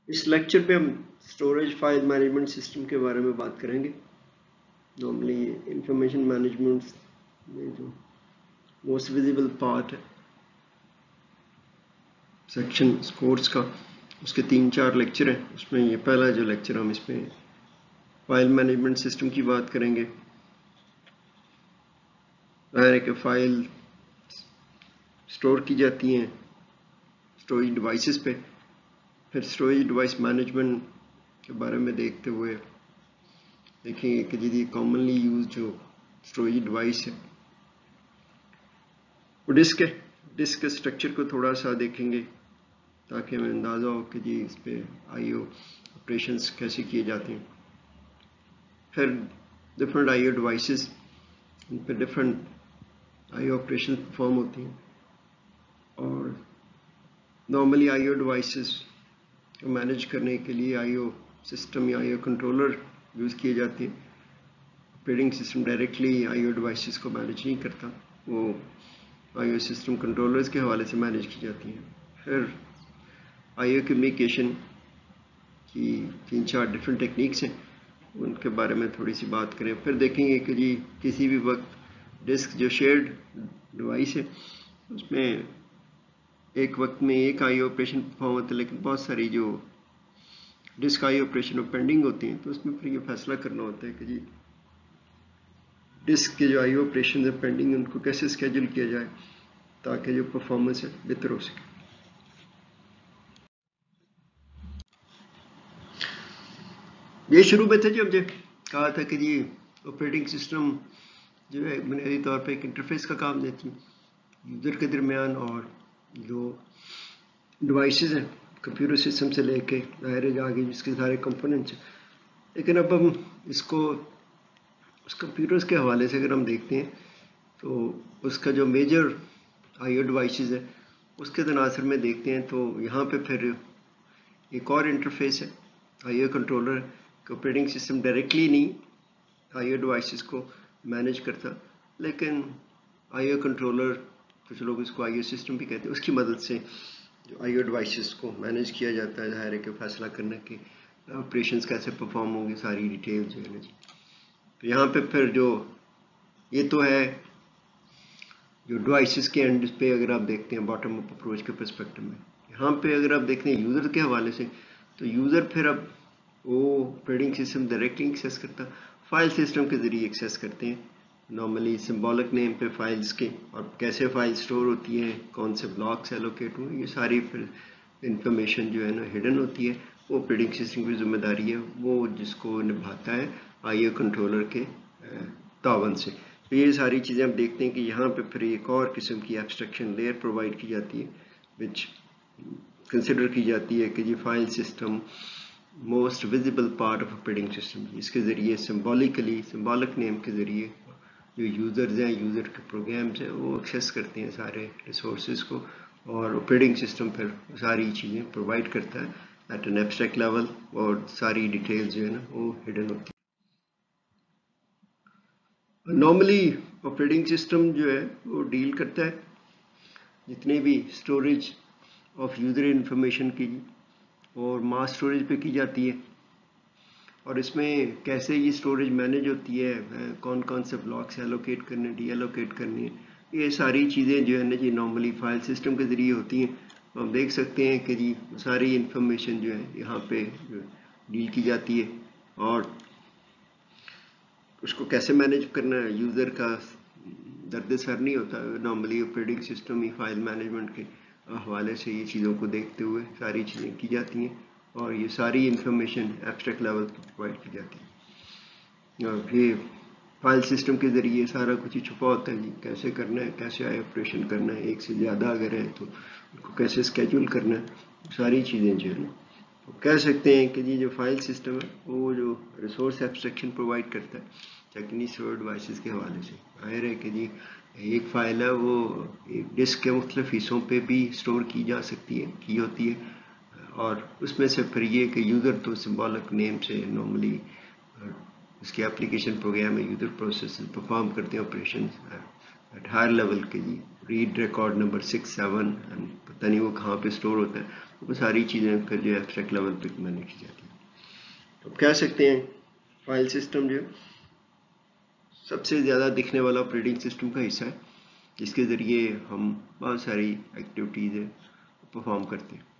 اس lecture پہ ہم storage file management system کے بارے میں بات کریں گے. نارملی انفارمیشن مینجمنٹ میں جو موسٹ ویزیبل پارٹ ہے سیکشن اسپورٹس کا، اس کے 3-4 لیکچر ہیں. اس میں یہ پہلا جو لیکچر ہم اس میں فائل مینجمنٹ سسٹم کی بات کریں گے. ظاہر ہے کہ فائل اسٹور کی جاتی ہیں اسٹوریج ڈیوائسز پہ. پھر اسٹوریج ڈیوائس مینجمنٹ کے بارے میں دیکھتے ہوئے دیکھیں گے کہ جی کامنلی یوز جو اسٹوریج ڈیوائس ہے وہ ڈسک ہے. ڈسک کے اسٹرکچر کو تھوڑا سا دیکھیں گے تاکہ ہمیں اندازہ ہو کہ جی اس پہ آئی او آپریشنس کیسے کیے جاتے ہیں. پھر ڈفرینٹ آئی او ڈیوائسز، ان پہ different I O operation perform ہوتی ہیں. اور نارملی آئی او ڈیوائسز کو مینیج کرنے کے لیے آئی او سسٹم یا آئی او کنٹرولر یوز کیے جاتے ہیں. Operating system directly I O devices کو مینیج نہیں کرتا، وہ آئی او سسٹم کنٹرولرز کے حوالے سے مینیج کی جاتی ہیں. پھر آئی او کمیونیکیشن کی 3-4 ڈفرینٹ ٹیکنیکس ہیں، ان کے بارے میں تھوڑی سی بات کریں. پھر دیکھیں گے کہ جی کسی بھی وقت ڈسک جو شیئرڈ ڈیوائس ہے اس میں ایک وقت میں ایک آئی او آپریشن پرفارم ہوتا ہے، لیکن بہت ساری جو disk I O operation pending ہوتی ہیں، تو اس میں پھر یہ فیصلہ کرنا ہوتا ہے کہ جی ڈسک کے جو آئی او آپریشن ہے پینڈنگ ان کو کیسے اسکیجول کیا جائے تاکہ جو پرفارمنس ہے بہتر ہو سکے. یہ شروع میں تھا جو ہم نے کہا تھا کہ جی آپریٹنگ سسٹم جو ہے بنیادی طور پہ ایک انٹرفیس کا کام دیتی ہے یوزر کے درمیان اور جو ڈیوائسز ہیں کمپیوٹر سسٹم سے لے کے ظاہر ہے آگے جس کے سارے کمپوننٹس ہیں. لیکن اب ہم اس کو اس کمپیوٹرز کے حوالے سے اگر ہم دیکھتے ہیں تو اس کا جو میجر آئی او ڈیوائسز ہے اس کے تناظر میں دیکھتے ہیں تو یہاں پہ پھر ایک اور انٹرفیس ہے I O controller. Operating system directly نہیں آئی او ڈیوائسز کو مینیج کرتا، لیکن آئی او کنٹرولر کچھ لوگ اس کو آئی او سسٹم بھی کہتے ہیں، اس کی مدد سے جو آئی او ڈیوائسز کو مینیج کیا جاتا ہے. ظاہر ہے کہ فیصلہ کرنا کہ آپریشنز کیسے پرفارم ہوں گے، ساری ڈیٹیل جو ہے نا جی. تو یہاں پہ پھر جو یہ تو ہے جو ڈیوائسز کے اینڈ پہ اگر آپ دیکھتے ہیں باٹم اپ اپروچ کے پرسپیکٹو میں. یہاں پہ اگر آپ دیکھتے ہیں یوزر کے حوالے سے تو یوزر پھر اب وہ آپریٹنگ سسٹم ڈائریکٹلی ایکسیس کرتا، فائل سسٹم کے ذریعے ایکسیس کرتے ہیں. نارملی سمبولک نیم پہ فائلز کے اور کیسے فائل سٹور ہوتی ہیں، کون سے بلاکس ایلوکیٹ ہوئے، یہ ساری پھر انفارمیشن جو ہے نا ہڈن ہوتی ہے. وہ آپریٹنگ سسٹم کی ذمہ داری ہے، وہ جس کو نبھاتا ہے آئی او کنٹرولر کے تعاون سے. تو یہ ساری چیزیں ہم دیکھتے ہیں کہ یہاں پہ پھر ایک اور قسم کی ایبسٹریکشن لیئر پرووائڈ کی جاتی ہے وچ کنسیڈر کی جاتی ہے کہ جی file system most visible part of operating system. اس کے ذریعے سمبولک نیم کے ذریعے جو یوزرز ہیں، یوزر کے پروگرامز ہیں، وہ ایکسیس کرتے ہیں سارے ریسورسز کو، اور آپریٹنگ سسٹم پھر ساری چیزیں پرووائڈ کرتا ہے ایٹ این ایبسٹریکٹ لیول، اور ساری ڈیٹیلز جو ہے نا وہ ہڈن ہوتی ہے. نارملی آپریٹنگ سسٹم جو ہے وہ ڈیل کرتا ہے جتنے بھی اسٹوریج آف یوزر انفارمیشن کی اور ماس اسٹوریج پہ کی جاتی ہے، اور اس میں کیسے یہ اسٹوریج مینیج ہوتی ہے، کون کون سے بلاکس ایلوکیٹ کرنے، ڈی ایلوکیٹ کرنی ہے، یہ ساری چیزیں جو ہے نا جی نارملی فائل سسٹم کے ذریعے ہوتی ہیں. ہم دیکھ سکتے ہیں کہ جی ساری انفارمیشن جو ہے یہاں پہ ڈیل کی جاتی ہے، اور اس کو کیسے مینیج کرنا ہے یوزر کا درد سر نہیں ہوتا. نارملی آپریٹنگ سسٹم ہی فائل مینجمنٹ کے حوالے سے یہ چیزوں کو دیکھتے ہوئے ساری چیزیں کی جاتی ہیں، اور یہ ساری انفارمیشن ایبسٹریکٹ لیول پر پرووائڈ کی جاتی ہے. اور یہ فائل سسٹم کے ذریعے سارا کچھ ہی چھپا ہوتا ہے جی کیسے کرنا ہے، کیسے آپریشن کرنا ہے، ایک سے زیادہ اگر ہے تو ان کو کیسے اسکیجول کرنا ہے، ساری چیزیں جو ہے نا کہہ سکتے ہیں کہ جی جو فائل سسٹم ہے وہ جو ریسورس ایبسٹریکشن پرووائڈ کرتا ہے ٹیکنی سرور ڈیوائسز کے حوالے سے. ظاہر ہے کہ جی ایک فائل ہے وہ ایک ڈسک کے مختلف حصوں پہ بھی سٹور کی جا سکتی ہے، کی ہوتی ہے، اور اس میں سے پھر یہ کہ یوزر تو سمبولک نیم سے نارملی اس کی اپلیکیشن پروگرام ہے، یوزر پروسیس پرفارم کرتے ہیں آپریشن ایٹ ہائر لیول کے جی रीड रिकॉर्ड नंबर 6, 7 पता नहीं वो कहाँ पे स्टोर होता है, वो सारी चीज़ें फिर जो एब्स्ट्रैक्ट लेवल पे मैनेज की जाती हैं। तो कह सकते हैं फाइल सिस्टम जो सबसे ज़्यादा दिखने वाला ऑपरेटिंग सिस्टम का हिस्सा है, जिसके ज़रिए हम बहुत सारी एक्टिविटीज़ परफॉर्म करते हैं।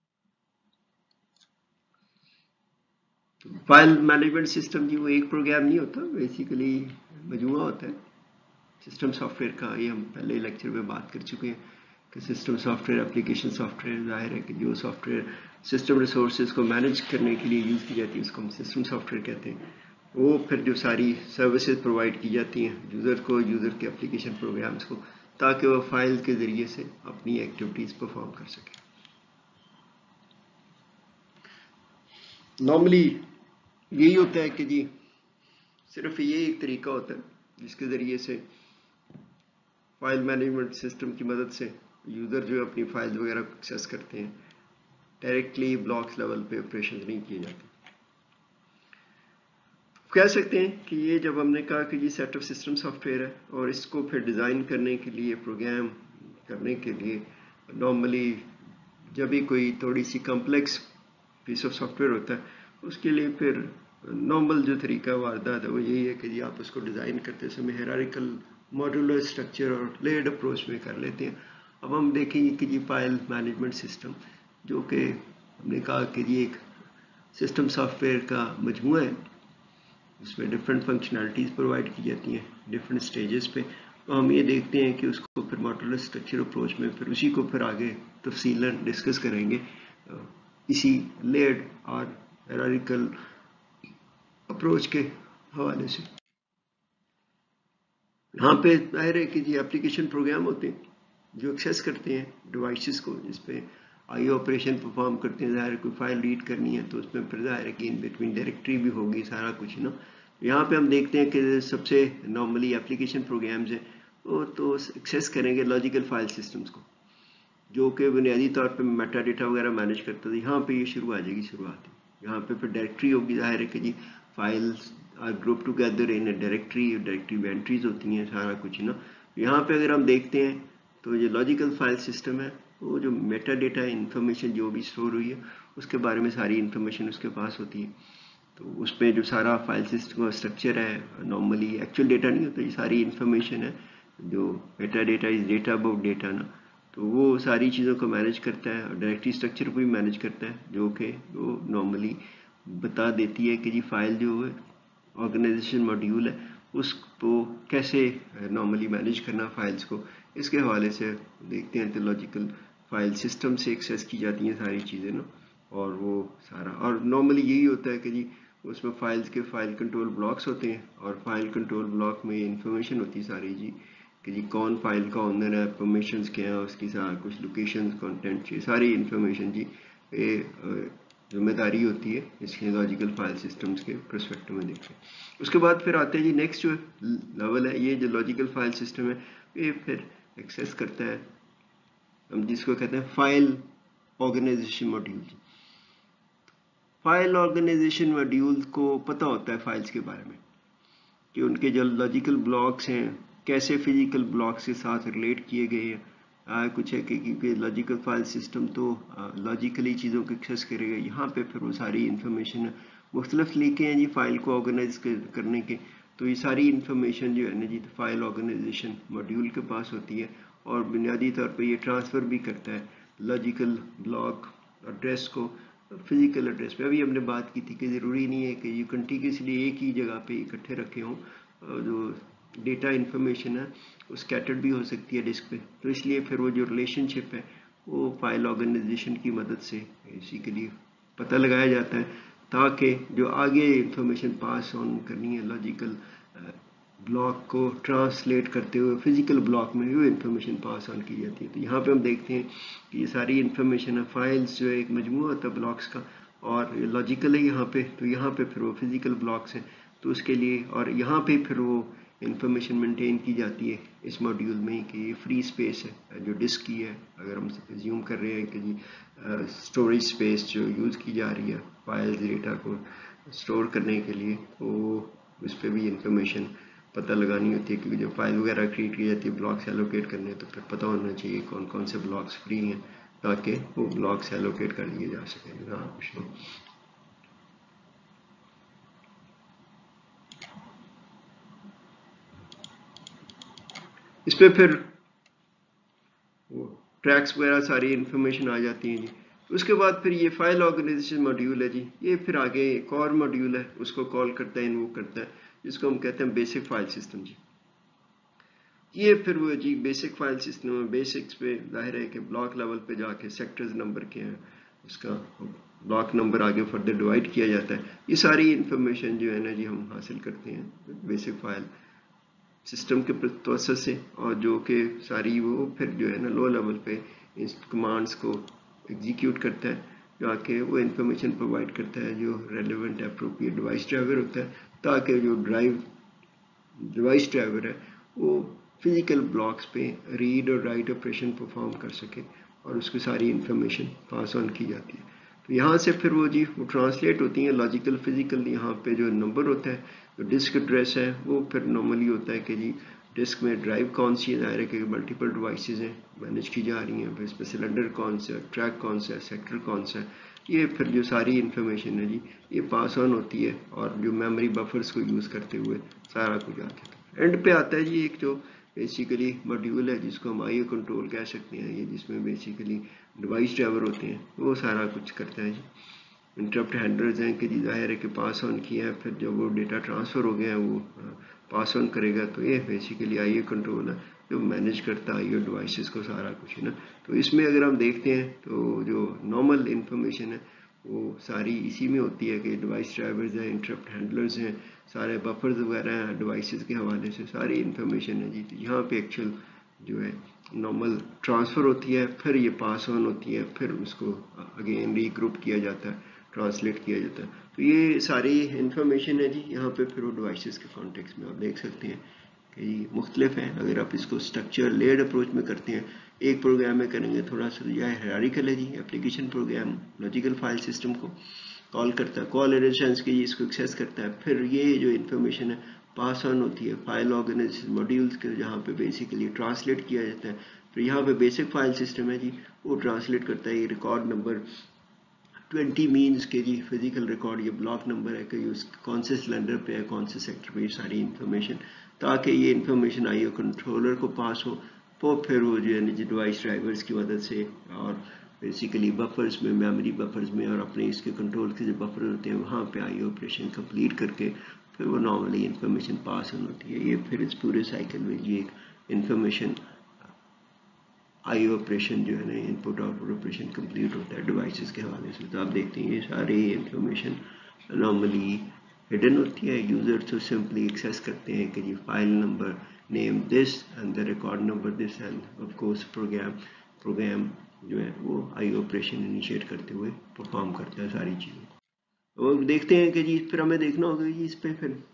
फाइल मैनेजमेंट सिस्टम जी वो एक प्रोग्राम नहीं होता, बेसिकली मजमूआ होता है सिस्टम सॉफ्टवेयर का। ये हम पहले लेक्चर में बात कर चुके हैं कि सिस्टम सॉफ्टवेयर, एप्लीकेशन सॉफ्टवेयर, जाहिर है कि जो सॉफ्टवेयर सिस्टम रिसोर्सेज को मैनेज करने के लिए यूज़ की जाती है उसको हम सिस्टम सॉफ्टवेयर कहते हैं। वो फिर जो सारी सर्विसेज प्रोवाइड की जाती हैं यूज़र को, यूज़र के एप्लीकेशन प्रोग्राम्स को, ताकि वो फाइल के ज़रिए से अपनी एक्टिविटीज़ परफॉर्म कर सकें। नॉर्मली यही होता है कि जी सिर्फ ये एक तरीका होता है जिसके ज़रिए से फाइल मैनेजमेंट सिस्टम की मदद से यूज़र जो अपनी फाइल्स वगैरह को एक्सेस करते हैं, डायरेक्टली ब्लॉक्स लेवल पे ऑपरेशन नहीं किए जाते। कह सकते हैं कि ये जब हमने कहा कि ये सेट ऑफ सिस्टम सॉफ्टवेयर है और इसको फिर डिज़ाइन करने के लिए, प्रोग्राम करने के लिए नॉर्मली जब भी कोई थोड़ी सी कॉम्प्लेक्स पीस ऑफ सॉफ्टवेयर होता है उसके लिए फिर नॉर्मल जो तरीका वारदात है वो यही है कि जी आप उसको डिज़ाइन करते समय हायरार्किकल मॉड्यूलर स्ट्रक्चर और लेयर्ड अप्रोच में कर लेते हैं। अब हम देखेंगे कि जी फाइल मैनेजमेंट सिस्टम जो कि हमने कहा कि जी एक सिस्टम सॉफ्टवेयर का मजमूआ है, इसमें डिफरेंट फंक्शनैलिटीज़ प्रोवाइड की जाती हैं डिफरेंट स्टेजेस पे। तो हम ये देखते हैं कि उसको फिर मॉड्यूलर स्ट्रक्चर अप्रोच में फिर उसी को फिर आगे तफसीलन डिस्कस करेंगे इसी लेयर्ड और हायरार्किकल अप्रोच के हवाले से। यहाँ पे जाहिर है कि जी एप्लीकेशन प्रोग्राम होते हैं जो एक्सेस करते हैं डिवाइसेस को, जिसपे आई ऑपरेशन परफॉर्म करते हैं। ज़ाहिर कोई फाइल रीड करनी है तो उसमें फिर ज़ाहिर है कि इन बिटवीन डायरेक्टरी भी होगी, सारा कुछ ना। यहाँ पे हम देखते हैं कि सबसे नॉर्मली एप्लीकेशन प्रोग्राम्स हैं वो तो एक्सेस करेंगे लॉजिकल फाइल सिस्टम्स को, जो कि बुनियादी तौर पे मेटा डेटा वगैरह मैनेज करता था। यहाँ पे ये शुरू आ जाएगी शुरुआत। यहाँ पे फिर डायरेक्टरी होगी, जाहिर है कि जी files are group together in directory, directory में एंट्रीज होती हैं, सारा कुछ ना। यहाँ पे अगर हम देखते हैं तो ये लॉजिकल फाइल सिस्टम है, वो जो मेटा डेटा इंफॉर्मेशन जो भी स्टोर हुई है उसके बारे में सारी इंफॉर्मेशन उसके पास होती है। तो उस पर जो सारा फाइल सिस्टम का स्ट्रक्चर है, नॉर्मली एक्चुअल डेटा नहीं होता, ये सारी इंफॉर्मेशन है जो meta data is data about data ना, तो वो सारी चीज़ों को मैनेज करता है और डायरेक्टरी स्ट्रक्चर को भी मैनेज करता है, जो कि वो नॉर्मली बता देती है कि जी फाइल जो है ऑर्गेनाइजेशन मॉड्यूल है उसको कैसे नॉर्मली मैनेज करना फाइल्स को। इसके हवाले से देखते हैं तो लॉजिकल फाइल सिस्टम से एक्सेस की जाती हैं सारी चीज़ें ना, और वो सारा और नॉर्मली यही होता है कि जी उसमें फाइल्स के फाइल कंट्रोल ब्लॉक्स होते हैं और फाइल कंट्रोल ब्लॉक में इंफॉर्मेशन होती है सारी जी कि जी कौन फाइल का ओनर है, परमिशंस क्या है उसकी, सारा कुछ लोकेशन, कंटेंट, ये सारी इंफॉर्मेशन जी जिम्मेदारी होती है इसलिए लॉजिकल फाइल सिस्टम्स के पर्सपेक्टिव में देखते हैं। उसके बाद फिर आते हैं जी नेक्स्ट जो लेवल है, ये जो लॉजिकल फाइल सिस्टम है ये फिर एक्सेस करता है हम जिसको कहते हैं file organisation module. File organisation module को पता होता है फाइल्स के बारे में कि उनके जो लॉजिकल ब्लॉक्स हैं कैसे फिजिकल ब्लॉक्स के साथ रिलेट किए गए हैं। कुछ है कि क्योंकि लॉजिकल फाइल सिस्टम तो लॉजिकली चीज़ों को एक्सेस करेगा। यहाँ पे फिर वो सारी इंफॉर्मेशन मुख्तलिफ तरीके हैं जी फाइल को ऑर्गेनाइज करने के, तो ये सारी इंफॉर्मेशन जो है ना जी फाइल ऑर्गेनाइजेशन मॉड्यूल के पास होती है और बुनियादी तौर पर ये ट्रांसफ़र भी करता है लॉजिकल ब्लॉक एड्रेस को फिजिकल एड्रेस पे। अभी हमने बात की थी कि ज़रूरी नहीं है कि ये कंटिन्यूसली एक ही जगह पे इकट्ठे रखे हों, जो डेटा इन्फॉर्मेशन है वो स्कैटर्ड भी हो सकती है डिस्क पे, तो इसलिए फिर वो जो रिलेशनशिप है वो फाइल ऑर्गेनाइजेशन की मदद से इसी के लिए पता लगाया जाता है ताकि जो आगे इंफॉर्मेशन पास ऑन करनी है लॉजिकल ब्लॉक को ट्रांसलेट करते हुए फिजिकल ब्लॉक में वो इंफॉर्मेशन पास ऑन की जाती है। तो यहाँ पे हम देखते हैं कि ये सारी इंफॉर्मेशन है, फाइल्स जो है एक मजमूआ होता है ब्लॉक्स का और लॉजिकल है यहाँ पे, तो यहाँ पे फिर वो फिजिकल ब्लॉक्स हैं तो उसके लिए, और यहाँ पे फिर वो इंफॉर्मेशन मेंटेन की जाती है इस मॉड्यूल में कि ये फ्री स्पेस है जो डिस्क की है। अगर हम एज्यूम कर रहे हैं कि जी स्टोरेज स्पेस जो यूज़ की जा रही है फाइल्स डेटा को स्टोर करने के लिए, तो उस पर भी इंफॉर्मेशन پتہ لگانی ہوتی ہے، کیونکہ جب فائل وغیرہ کریٹ کی جاتی ہے بلاکس ایلوکیٹ کرنے تو پھر پتہ ہونا چاہیے کون کون سے بلاکس فری ہیں تاکہ وہ بلاکس ایلوکیٹ کر لیے جا سکیں. ہاں کچھ نہیں. اس پہ پھر ٹریکس وغیرہ ساری انفارمیشن آ جاتی ہیں جی. اس کے بعد پھر یہ فائل آرگنائزیشن ماڈیول ہے جی، یہ پھر آگے ایک اور ماڈیول ہے، اس کو کال کرتا ہے، انووک کرتا ہے، جس کو ہم کہتے ہیں بیسک فائل سسٹم جی. یہ پھر وہ جی بیسک فائل سسٹم ہے. بیسکس پہ ظاہر ہے کہ بلاک لیول پہ جا کے سیکٹرز نمبر کے ہیں، اس کا بلاک نمبر آگے فردر ڈیوائڈ کیا جاتا ہے. یہ ساری انفارمیشن جو ہے نا جی ہم حاصل کرتے ہیں بیسک فائل سسٹم کے پروسیس سے، اور جو کہ ساری وہ پھر جو ہے نا لو لیول پہ اس کمانڈس کو ایگزیکیوٹ کرتا ہے، جا کے وہ انفارمیشن پرووائڈ کرتا ہے جو ریلیونٹ اپروپریٹ ڈیوائس ڈرائیور ہوتا ہے، تاکہ جو ڈیوائس ڈرائیور ہے وہ فزیکل بلاکس پہ ریڈ اور رائٹ آپریشن پرفارم کر سکے اور اس کی ساری انفارمیشن پاس آن کی جاتی ہے. تو یہاں سے پھر وہ جی وہ ٹرانسلیٹ ہوتی ہیں لاجیکل فزیکل. یہاں پہ جو نمبر ہوتا ہے جو ڈسک ایڈریس ہے وہ پھر نارملی ہوتا ہے کہ جی ڈسک میں ڈرائیو کون سی ہے، ظاہر ہے کہ ملٹیپل ڈیوائسز ہیں مینیج کی جا رہی ہیں، پھر اس پہ سلنڈر کون سا ہے، ٹریک کون سا ہے، سیکٹر کون سا ہے. یہ پھر جو ساری انفارمیشن ہے جی یہ پاس آن ہوتی ہے اور جو میموری بفرز کو یوز کرتے ہوئے سارا کچھ آتا ہے. اینڈ پہ آتا ہے جی ایک جو بیسیکلی ماڈیول ہے جس کو ہم آئی او کنٹرول کہہ سکتے ہیں، یہ جس میں بیسیکلی ڈیوائس ڈرائیور ہوتے ہیں وہ سارا کچھ کرتا ہے جی. انٹرپٹ ہینڈلرز ہیں کہ جی ظاہر ہے کہ پاس آن کیا ہے، پھر جب وہ ڈیٹا ٹرانسفر ہو گیا ہے وہ پاس آن کرے گا. تو یہ بیسیکلی آئی او کنٹرول ہے جو مینیج کرتا ہے آئی او ڈیوائسز کو سارا کچھ ہے نا. تو اس میں اگر ہم دیکھتے ہیں تو جو نارمل انفارمیشن ہے وہ ساری اسی میں ہوتی ہے کہ ڈیوائس ڈرائیورز ہیں، انٹرپٹ ہینڈلرز ہیں، سارے بفرز وغیرہ ہیں ڈیوائسز کے حوالے سے ساری انفارمیشن ہے جی. یہاں پہ ایکچوئل جو ہے نارمل ٹرانسفر ہوتی ہے، پھر یہ پاس آن ہوتی ہے، پھر اس کو اگین ری گروپ کیا جاتا ہے، ٹرانسلیٹ کیا جاتا ہے. تو یہ ساری انفارمیشن ہے جی یہاں پہ پھر وہ ڈیوائسز کے کانٹیکس میں آپ دیکھ سکتے ہیں کہ جی مختلف ہیں. اگر آپ اس کو اسٹرکچر لیئرڈ اپروچ میں کرتے ہیں، ایک پروگرام میں کریں گے تھوڑا سا یہ ہیرارکل ہے جی. Application program logical file system کو کال کرتا ہے، کال ایڈریشنس کے اس کو ایکسیس کرتا ہے، پھر یہ جو انفارمیشن ہے پاس آن ہوتی ہے فائل آرگنائزیشن ماڈیولز کے جہاں پہ بیسیکلی ٹرانسلیٹ کیا جاتا ہے. پھر یہاں پہ بیسک فائل سسٹم ہے جی وہ ٹرانسلیٹ کرتا ہے یہ ریکارڈ نمبر 20 مینز کے جی فزیکل ریکارڈ یہ بلاک نمبر ہے کہ اس کون سے سلنڈر پہ ہے، کون سے سیکٹر پہ، یہ ساری انفارمیشن، تاکہ یہ انفارمیشن آئی او کنٹرولر کو پاس ہو. تو پھر وہ جو ہے ڈیوائس ڈرائیورز کی مدد سے اور بیسیکلی بفرز میں میموری بفرز میں اور اپنے اس کے کنٹرول کے جو بفر ہوتے ہیں وہاں پہ آئی او آپریشن کمپلیٹ کر کے پھر وہ نارملی انفارمیشن پاس آن ہوتی ہے. یہ پھر اس پورے سائیکل میں یہ ایک انفارمیشن آئی او آپریشن جو ہے نا input output operation complete ہوتا ہے ڈیوائسز کے حوالے سے. تو آپ دیکھتے ہیں یہ ساری انفارمیشن نارملی ہڈن ہوتی ہے، یوزر تو سمپلی ایکسیس کرتے ہیں کہ جی file number name this and the record number this and of course program جو ہے وہ آئی او آپریشن انیشیٹ کرتے ہوئے پرفارم کرتا ہے ساری چیزیں. اور دیکھتے ہیں کہ جی پھر ہمیں دیکھنا ہوگا جی اس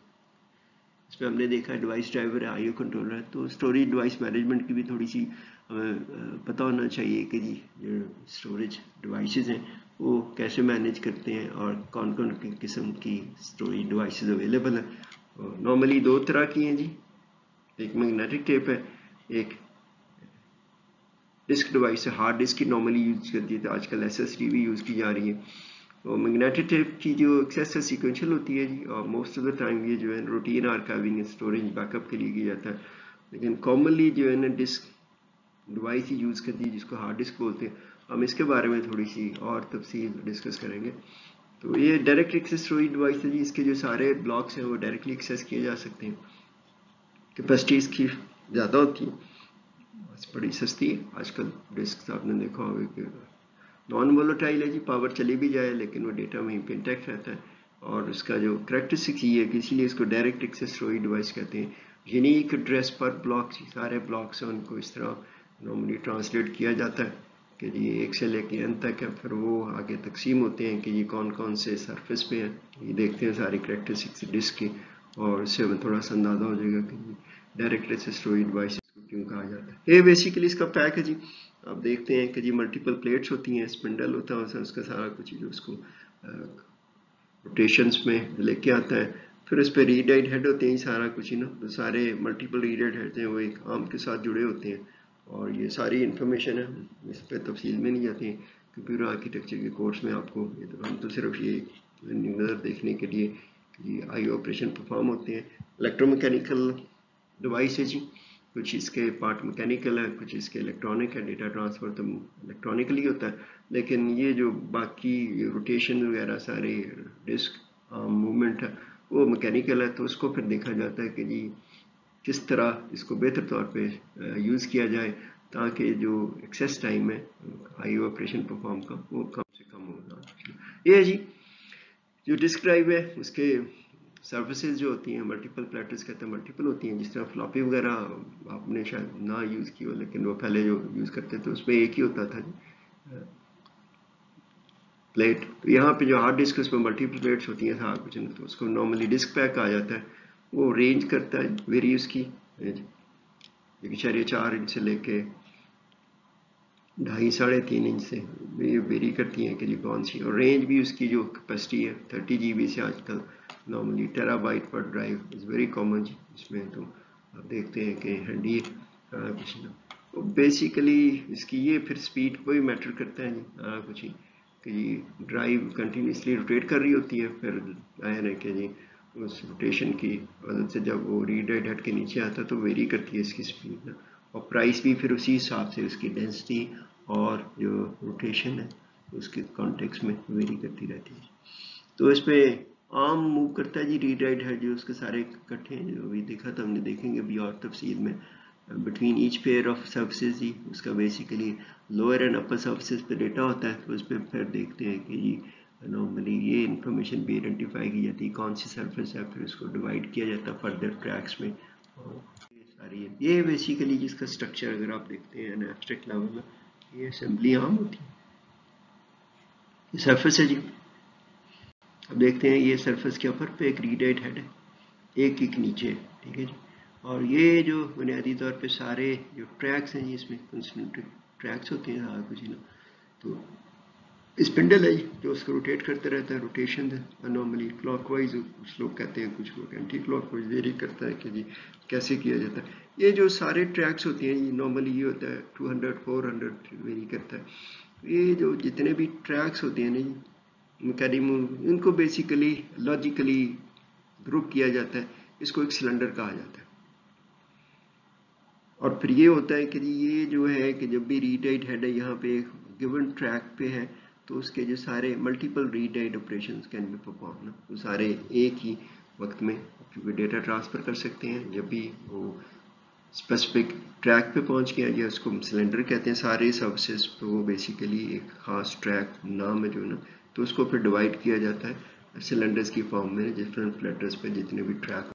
پہ ہم نے دیکھا ڈیوائس ڈرائیور ہے، آئی او کنٹرولر ہے. تو اسٹوریج ڈیوائس مینجمنٹ کی بھی تھوڑی سی پتہ ہونا چاہیے کہ جی جو اسٹوریج ڈیوائسز ہیں وہ کیسے مینیج کرتے ہیں اور کون کون قسم کی اسٹوریج ڈیوائسز اویلیبل ہیں. نارملی 2 طرح کی ہیں جی، ایک میگنیٹک ٹیپ ہے، ایک ڈسک ڈیوائس ہے. ہارڈ ڈسک کی نارملی یوز کرتی ہے، تو آج کل ایس ایس ڈی بھی یوز کی جا رہی ہے. اور میگنیٹک ٹیپ کی جو ایکسیس ہے سیکوینشل ہوتی ہے جی، اور موسٹ آف دا ٹائم یہ جو ہے routine archiving storage back up کے لیے کیا جاتا ہے. لیکن کامنلی جو ہے نا ڈسک ڈیوائس ہی یوز کرتی ہے جس کو ہارڈ ڈسک بولتے ہیں. ہم اس کے بارے میں تھوڑی سی اور تفصیل ڈسکس کریں گے. تو یہ ڈائریکٹ ایکسیس اسٹوریج ڈیوائس ہے جی، اس کے جو سارے بلاکس ہیں وہ ڈائریکٹلی ایکسیس کیے جا سکتے ہیں. کیپیسٹی اس کی زیادہ ہوتی ہے، بڑی سستی ہے. آج کل ڈسک آپ نے دیکھا ہوگا کہ نان وولوٹائل ہے جی، پاور چلی بھی جائے لیکن وہ ڈیٹا وہیں پہ انٹیکٹ رہتا ہے. اور اس کا جو کریکٹرسٹکس یہ ہے کہ اسی لیے اس کو ڈائریکٹ ایکسیس اسٹوریج ڈیوائس کہتے ہیں. یونیک ایڈریس پر بلاک، سارے بلاکس ہیں ان کو اس طرح نارملی ٹرانسلیٹ کیا جاتا ہے کہ جی ایک سے لے کے n تک ہے. پھر وہ آگے تقسیم ہوتے ہیں کہ جی کون کون سے سرفیس پہ ہیں. یہ دیکھتے ہیں ساری کریکٹرسٹکس ڈسک کی، اور اس سے تھوڑا سا اندازہ ہو جائے گا کہ ڈائریکٹ ایکسیس اسٹوریج ڈیوائس کو کیوں کہا جاتا ہے. یہ بیسیکلی اس کا پیک ہے جی. آپ دیکھتے ہیں کہ جی ملٹیپل پلیٹس ہوتی ہیں، اسپنڈل ہوتا ہے اس کا سارا کچھ جو اس کو روٹیشنز میں لے کے آتا ہے. फिर इस पे रीड राइट हेड होते हैं सारा कुछ ही ना, तो सारे मल्टीपल रीड राइट हेड हैं वो एक आर्म के साथ जुड़े होते हैं, और ये सारी इन्फॉर्मेशन है, इस पर तफसील में नहीं जाती है कंप्यूटर आर्किटेक्चर के कोर्स में आपको। ये तो हम तो सिर्फ ये नज़र देखने के लिए कि आई ऑपरेशन परफॉर्म होते हैं। इलेक्ट्रोमैकेनिकल डिवाइस है जी, कुछ इसके पार्ट मैकेनिकल है, कुछ इसके इलेक्ट्रॉनिक है, डेटा ट्रांसफ़र तो इलेक्ट्रॉनिकली होता है, लेकिन ये जो बाकी रोटेशन वगैरह सारे डिस्क मूवमेंट है वो मैकेनिकल है। तो उसको फिर देखा जाता है कि जी किस तरह इसको बेहतर तौर पे यूज़ किया जाए ताकि जो एक्सेस टाइम है आई ऑपरेशन परफॉर्म का वो कम से कम होगा। ये है जी जो डिस्क ड्राइव है उसके सर्विसेज जो होती हैं मल्टीपल प्लेटर्स कहते हैं, मल्टीपल होती हैं। जिस तरह फ्लॉपी वगैरह आपने शायद ना यूज़ की हो, लेकिन वो पहले जो यूज़ करते थे उसमें एक ही होता था प्लेट। तो यहाँ पे जो हार्ड डिस्क है उसमें मल्टीपल प्लेट्स होती हैं सारा कुछ, तो उसको नॉर्मली डिस्क पैक कहा जाता है। वो रेंज करता है वेरी उसकी 1.4 इंच से लेके 2.5-3.5 इंच से ये वेरी करती हैं कि जी कौन सी, और रेंज भी उसकी जो कैपेसिटी है 30 GB से आजकल नॉर्मली टेराबाइट पर ड्राइव इज़ वेरी कॉमन जी। इसमें तो आप देखते हैं कि हैंडी कुछ ना, तो बेसिकली इसकी ये फिर स्पीड कोई मैटर करता है जी कुछ ही कि जी ड्राइव कंटिन्यूसली रोटेट कर रही होती है, फिर आया है कि जी उस रोटेशन की वजह से जब वो रीड राइट हेड के नीचे आता है तो वेरी करती है इसकी स्पीड ना, और प्राइस भी फिर उसी हिसाब से उसकी डेंसिटी और जो रोटेशन है उसके कॉन्टेक्स्ट में वेरी करती रहती है। तो इस पे आर्म मूव करता है जी रीड राइट हेड जो उसके सारे इकट्ठे हैं, जो अभी देखा था हमने, देखेंगे भी और तफसील में between each pair of surfaces ही उसका basically lower and upper surfaces पे डेटा होता है। तो उस पर फिर देखते हैं कि जी नॉर्मली ये इन्फॉर्मेशन भी आइडेंटिफाई की जाती है कौन सी सर्फेस है, फिर उसको डिवाइड किया जाता है फर्दर ट्रैक्स में। और सारी ये बेसिकली जिसका स्ट्रक्चर अगर आप देखते हैं एब्स्ट्रैक्ट लेवल में, ये असेंबली आर्म होती है, ये सरफेस है जी। अब देखते हैं ये सरफेस के ऊपर पे एक रीड राइट हेड है, एक नीचे, ठीक है जी। और ये जो बुनियादी तौर पे सारे जो ट्रैक्स हैं जी इसमें कंसंट्रेटेड ट्रैक्स होते हैं हाँ कुछ ना, तो स्पिंडल है जो उसको रोटेट करते रहता है, रोटेशन है नॉर्मली क्लॉकवाइज कुछ लोग कहते हैं, कुछ लोग एंटी क्लॉकवाइज वेरी करता है कि जी कैसे किया जाता है। ये जो सारे ट्रैक्स होते हैं ये नॉर्मली ये होता है 200-400 वेरी करता है। ये जो जितने भी ट्रैक्स होते हैं ना मैकेनिज्म, इनको बेसिकली लॉजिकली ग्रुप किया जाता है, इसको एक सिलेंडर कहा जाता है। और फिर ये होता है कि ये जो है कि जब भी रीड राइट हेड है यहाँ पे गिवन ट्रैक पे है तो उसके जो सारे multiple read write operations can be perform ना, वो सारे एक ही वक्त में क्योंकि डेटा ट्रांसफ़र कर सकते हैं। जब भी वो स्पेसिफिक ट्रैक पे पहुंच गया या उसको हम सिलेंडर कहते हैं, सारे सर्विसेज पे वो बेसिकली एक ख़ास ट्रैक नाम है जो ना, तो उसको फिर डिवाइड किया जाता है सिलेंडर्स की फॉर्म में डिफरेंट फ्लैटर्स पे जितने भी ट्रैक।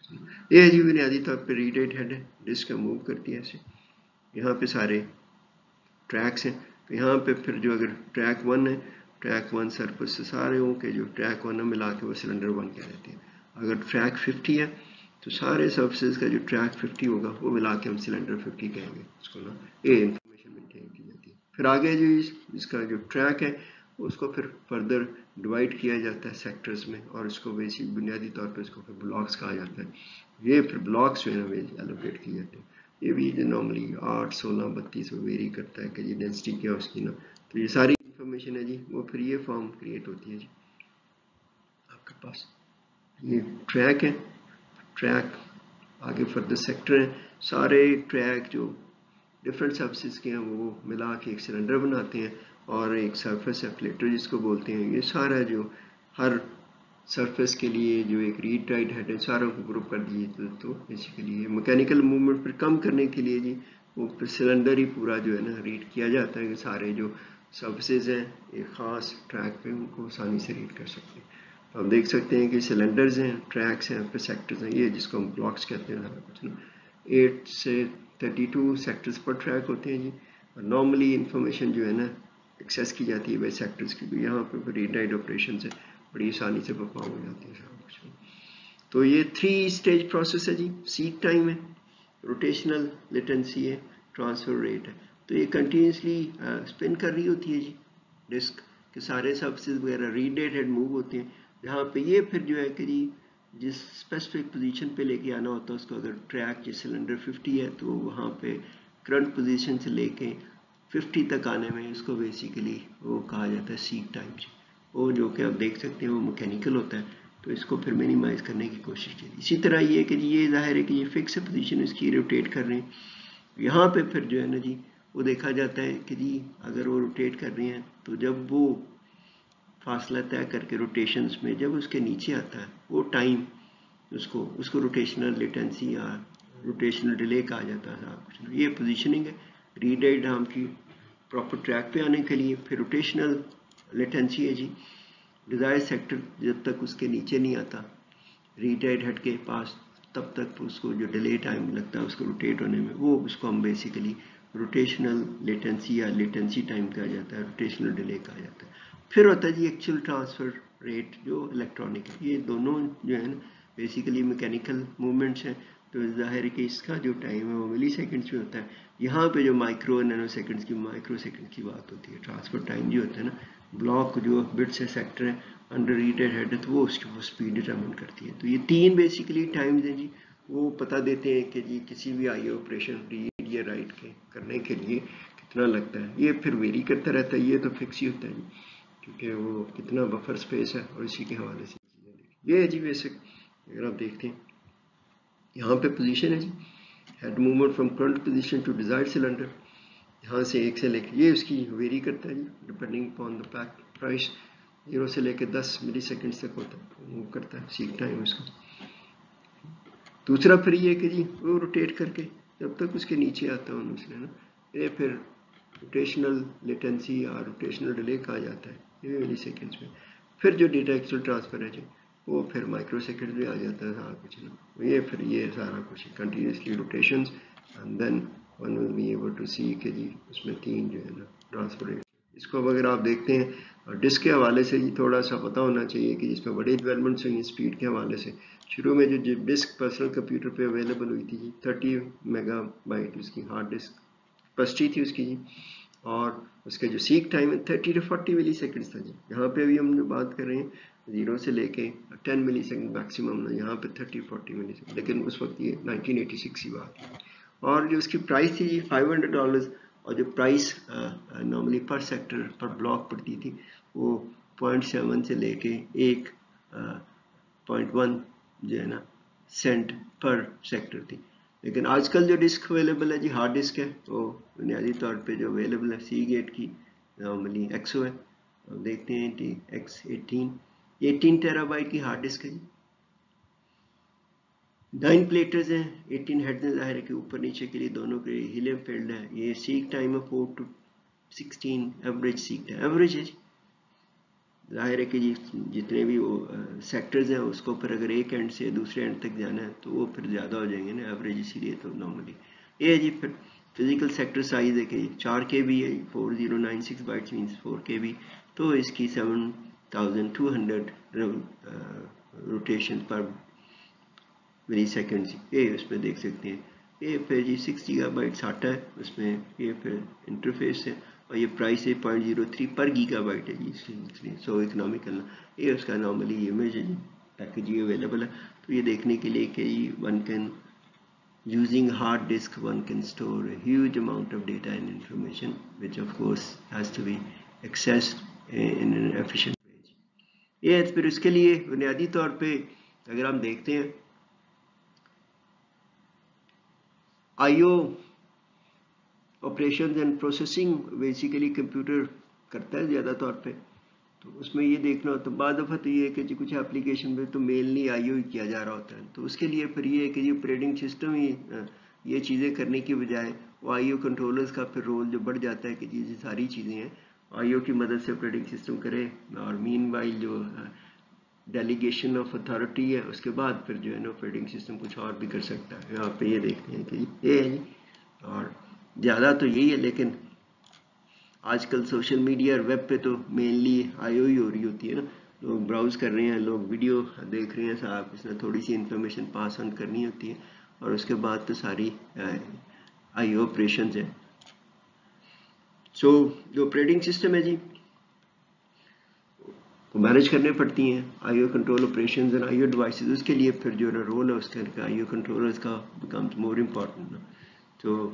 ये जी बुनियादी तौर पे रीड राइट हेड है, डिस्क मूव करती है ऐसे। यहाँ पे सारे ट्रैक्स हैं, तो यहाँ पे फिर जो अगर ट्रैक 1 है, ट्रैक 1 सरफेस से सारे हों के जो ट्रैक 1 मिला के वो सिलेंडर 1 कहलाते हैं। अगर ट्रैक 50 है तो सारे सर्फेसेस का जो ट्रैक 50 होगा वो मिला के हम सिलेंडर 50 कहेंगे उसको ना, ये इंफॉर्मेशन मेंटेन की जाती है। फिर आगे जो इसका जो ट्रैक है उसको फिर फर्दर डिवाइड किया जाता है सेक्टर्स में, और इसको बेसिक बुनियादी तौर पर इसको फिर ब्लॉक्स कहा जाता है। ये फिर ब्लॉक्स जो है ना एलोकेट किए जाते हैं। ये भी नॉर्मली 8, 16, 32 वेरी करता है कि जी डेंसिटी क्या उसकी ना, तो ये सारी इंफॉर्मेशन है जी वो फिर ये फॉर्म क्रिएट होती है जी आपके पास। ये ट्रैक है, ट्रैक आगे फर्दर सेक्टर है, सारे ट्रैक जो डिफरेंट सर्फेसेस के हैं वो मिला के एक सिलेंडर बनाते हैं, और एक सरफेस है फ्लेटर जिसको बोलते हैं। ये सारा जो हर सरफेस के लिए जो एक रीड राइट हेड है सारों को ग्रुप कर दिए तो बेसिकली मैकेनिकल मूवमेंट पर कम करने के लिए जी वो फिर सिलेंडर ही पूरा जो है ना रीड किया जाता है कि सारे जो सर्फेसेज हैं एक ख़ास ट्रैक पे उनको आसानी से रीड कर सकते हैं। तो हम देख सकते हैं कि सिलेंडर्स हैं, ट्रैक्स हैं, फिर सेक्टर्स हैं, ये जिसको हम ब्लॉक्स कहते हैं सारा कुछ ना। 8 से 32 सेक्टर्स पर ट्रैक होते हैं जी, और नॉर्मली इंफॉर्मेशन जो है ना एक्सेस की जाती है बाई सेक्टर्स की, तो यहाँ पर रीड राइट ऑपरेशन है बड़ी आसानी से परफॉर्म हो जाती है सारा कुछ। तो ये 3 स्टेज प्रोसेस है जी, सीक टाइम है, रोटेशनल लेटेंसी है, ट्रांसफर रेट है। तो ये कंटिन्यूसली स्पिन कर रही होती है जी डिस्क के सारे सर्फेसेस वगैरह रीड राइट हेड मूव होते हैं, जहाँ पे ये फिर जो है कि जी जिस स्पेसिफिक पोजीशन पे लेके आना होता है उसको, अगर ट्रैक जो सिलेंडर 50 है तो वहाँ पे करंट पोजीशन से लेके 50 तक आने में उसको बेसिकली वो कहा जाता है सीक टाइम। वो जो कि आप देख सकते हैं वो मैकेनिकल होता है, तो इसको फिर मिनिमाइज करने की कोशिश की। इसी तरह ये कि ये जाहिर है कि ये फिक्स पोजीशन इसकी रोटेट कर रहे हैं। यहाँ पे फिर जो है ना जी वो देखा जाता है कि जी अगर वो रोटेट कर रही हैं तो जब वो फासला तय करके रोटेशंस में जब उसके नीचे आता है वो टाइम उसको रोटेशनल लेटेंसी या रोटेशनल डिले कहा जाता है। कुछ ये पोजीशनिंग है रीड राइट आर्म की प्रॉपर ट्रैक पे आने के लिए। फिर रोटेशनल लेटेंसी है जी डिजायर सेक्टर जब तक उसके नीचे नहीं आता रीड राइट हेड के पास, तब तक उसको जो डिले टाइम लगता है उसको रोटेट होने में, वो उसको हम बेसिकली रोटेशनल लेटेंसी या लेटेंसी टाइम कहा जाता है, रोटेशनल डिले कहा जाता है। फिर होता है जी एक्चुअल ट्रांसफर रेट जो इलेक्ट्रॉनिक है। ये दोनों जो है ना बेसिकली मैकेनिकल मूवमेंट्स हैं, तो जाहिर है कि इसका जो टाइम है वो मिली सेकेंड्स में होता है। यहाँ पे जो माइक्रो नैनो सेकेंड्स की बात होती है। ट्रांसफर टाइम जो होता है ना ब्लॉक जो बिट्स है सेक्टर है अंडर रीडेड हेड है तो वो उसकी वो स्पीड डिटरमिन करती है। तो ये तीन बेसिकली टाइम्स हैं जी, वो पता देते हैं कि जी किसी भी आई ऑपरेशन रीड या राइट के करने के लिए कितना लगता है। ये फिर वेरी करता रहता है, ये तो फिक्स ही होता है जी, क्योंकि वो कितना बफर स्पेस है और इसी के हवाले से ये है जी बेसिक। अगर आप देखते हैं यहाँ पे पोजीशन है जी head movement from current position to desired cylinder, यहाँ से 1 से लेकर ये उसकी वेरी करता है जी डिपेंडिंग अपॉन द प्राइस, 0 से लेकर 10 मिली सेकेंड तक होता है मूव करता है सीक टाइम उसका। दूसरा फिर ये कि जी वो रोटेट करके जब तक उसके नीचे आता है उसने ना ये फिर रोटेशनल लेटेंसी या रोटेशनल डिले कहा जाता है ये मिली सेकेंड्स में। फिर जो डेटा एक्चुअल ट्रांसफर है जी वो फिर माइक्रो सेकेंड में आ जाता है सारा कुछ ना। ये फिर ये सारा कुछ continuously rotations and then one will be able to see कि जी उसमें 3 जो है ना ट्रांसफर। इसको अब अगर आप देखते हैं डिस्क के हवाले से जी थोड़ा सा पता होना चाहिए कि इसमें बड़ी डेवलपमेंट्स हुई हैं स्पीड के हवाले से। शुरू में जो डिस्क पर्सनल कंप्यूटर पे अवेलेबल हुई थी जी 30 मेगाबाइट उसकी हार्ड डिस्क कैपेसिटी थी उसकी जी, और उसके जो सीक टाइम है 30 to 40 मिली सेकेंड्स था जी। यहाँ पे अभी हम जो बात कर रहे हैं 0 से लेके 10 मिली सेकेंड मैक्सिमम ना, यहाँ पे 30-40 मिली सेकेंड, लेकिन उस वक्त ये 1986 की बात है। और जो उसकी प्राइस थी जी $500 और जो प्राइस नॉर्मली पर सेक्टर पर ब्लॉक पड़ती थी वो 0.7 से लेके 1.1 जो है ना सेंट पर सेक्टर थी। लेकिन आजकल जो डिस्क अवेलेबल है जी हार्ड डिस्क है वो बुनियादी तौर पे जो अवेलेबल है सी गेट की नॉर्मली एक्सो है। देखते हैं X18 टेराबाइट की हार्ड डिस्क है जी, 9 प्लेटर्स हैं, 18 हेड्स हैं, जाहिर है कि ऊपर नीचे के लिए दोनों के हीलियम फील्ड है। ये सीक टाइम है 4 to 16 average seek time average है। जाहिर है कि जितने भी वो सेक्टर्स हैं उसको फिर अगर एक एंड से दूसरे एंड तक जाना है तो वो फिर ज़्यादा हो जाएंगे ना एवरेज, इसीलिए तो नॉर्मली ये है जी। फिर फिजिकल सेक्टर साइज है कि 4 KB है, 4096 बाइट्स मीन्स 4 KB, तो इसकी 7200 रोटेशन पर मिली सेकेंड्स ये उसमें देख सकते हैं। ये फिर जी 6 GB साटा है उसमें, ये फिर इंटरफेस है और ये प्राइस है 0.03 पर गीगाबाइट है जी, इसलिए सो इकोनॉमिकल ना। ये उसका नॉर्मली इमेज है जी, पैकेज ये अवेलेबल है। तो ये देखने के लिए कि one can using hard disk one can store a huge amount of data and information which of course has to be accessed in an efficient way। ये फिर उसके लिए बुनियादी तौर पे अगर हम देखते हैं IO operations and processing basically computer करता है ज़्यादा तौर पे, तो उसमें ये देखना होता है बाद दफ़ा तो ये है कि कुछ एप्लीकेशन पे तो मेनली IO ही किया जा रहा होता है, तो उसके लिए फिर ये है कि ये ऑपरेटिंग सिस्टम ही ये चीज़ें करने की बजाय वो IO कंट्रोलर्स का फिर रोल जो बढ़ जाता है कि ये सारी चीज़ें हैं IO की मदद से ऑपरेटिंग सिस्टम करे, और मीनवाइल जो डेलीगेशन ऑफ अथॉरिटी है उसके बाद फिर जो है ना ऑपरेटिंग सिस्टम कुछ और भी कर सकता है। यहाँ पे ये देखते हैं कि ये है जी, और ज़्यादा तो यही है, लेकिन आजकल सोशल मीडिया और वेब पे तो मेनली IO ही हो रही होती है ना, लोग ब्राउज कर रहे हैं, लोग वीडियो देख रहे हैं, साहब इसमें थोड़ी सी इंफॉर्मेशन पास ऑन करनी होती है और उसके बाद तो सारी IO ऑपरेशंस हैं। सो जो ऑपरेटिंग सिस्टम है जी کو مینیج کرنے پڑتی ہیں. I O control operations and I O devices, اس کے لیے پھر جو رول ہے اس کا آئی او کنٹرولرز کا بیکمز مور امپورٹنٹ. تو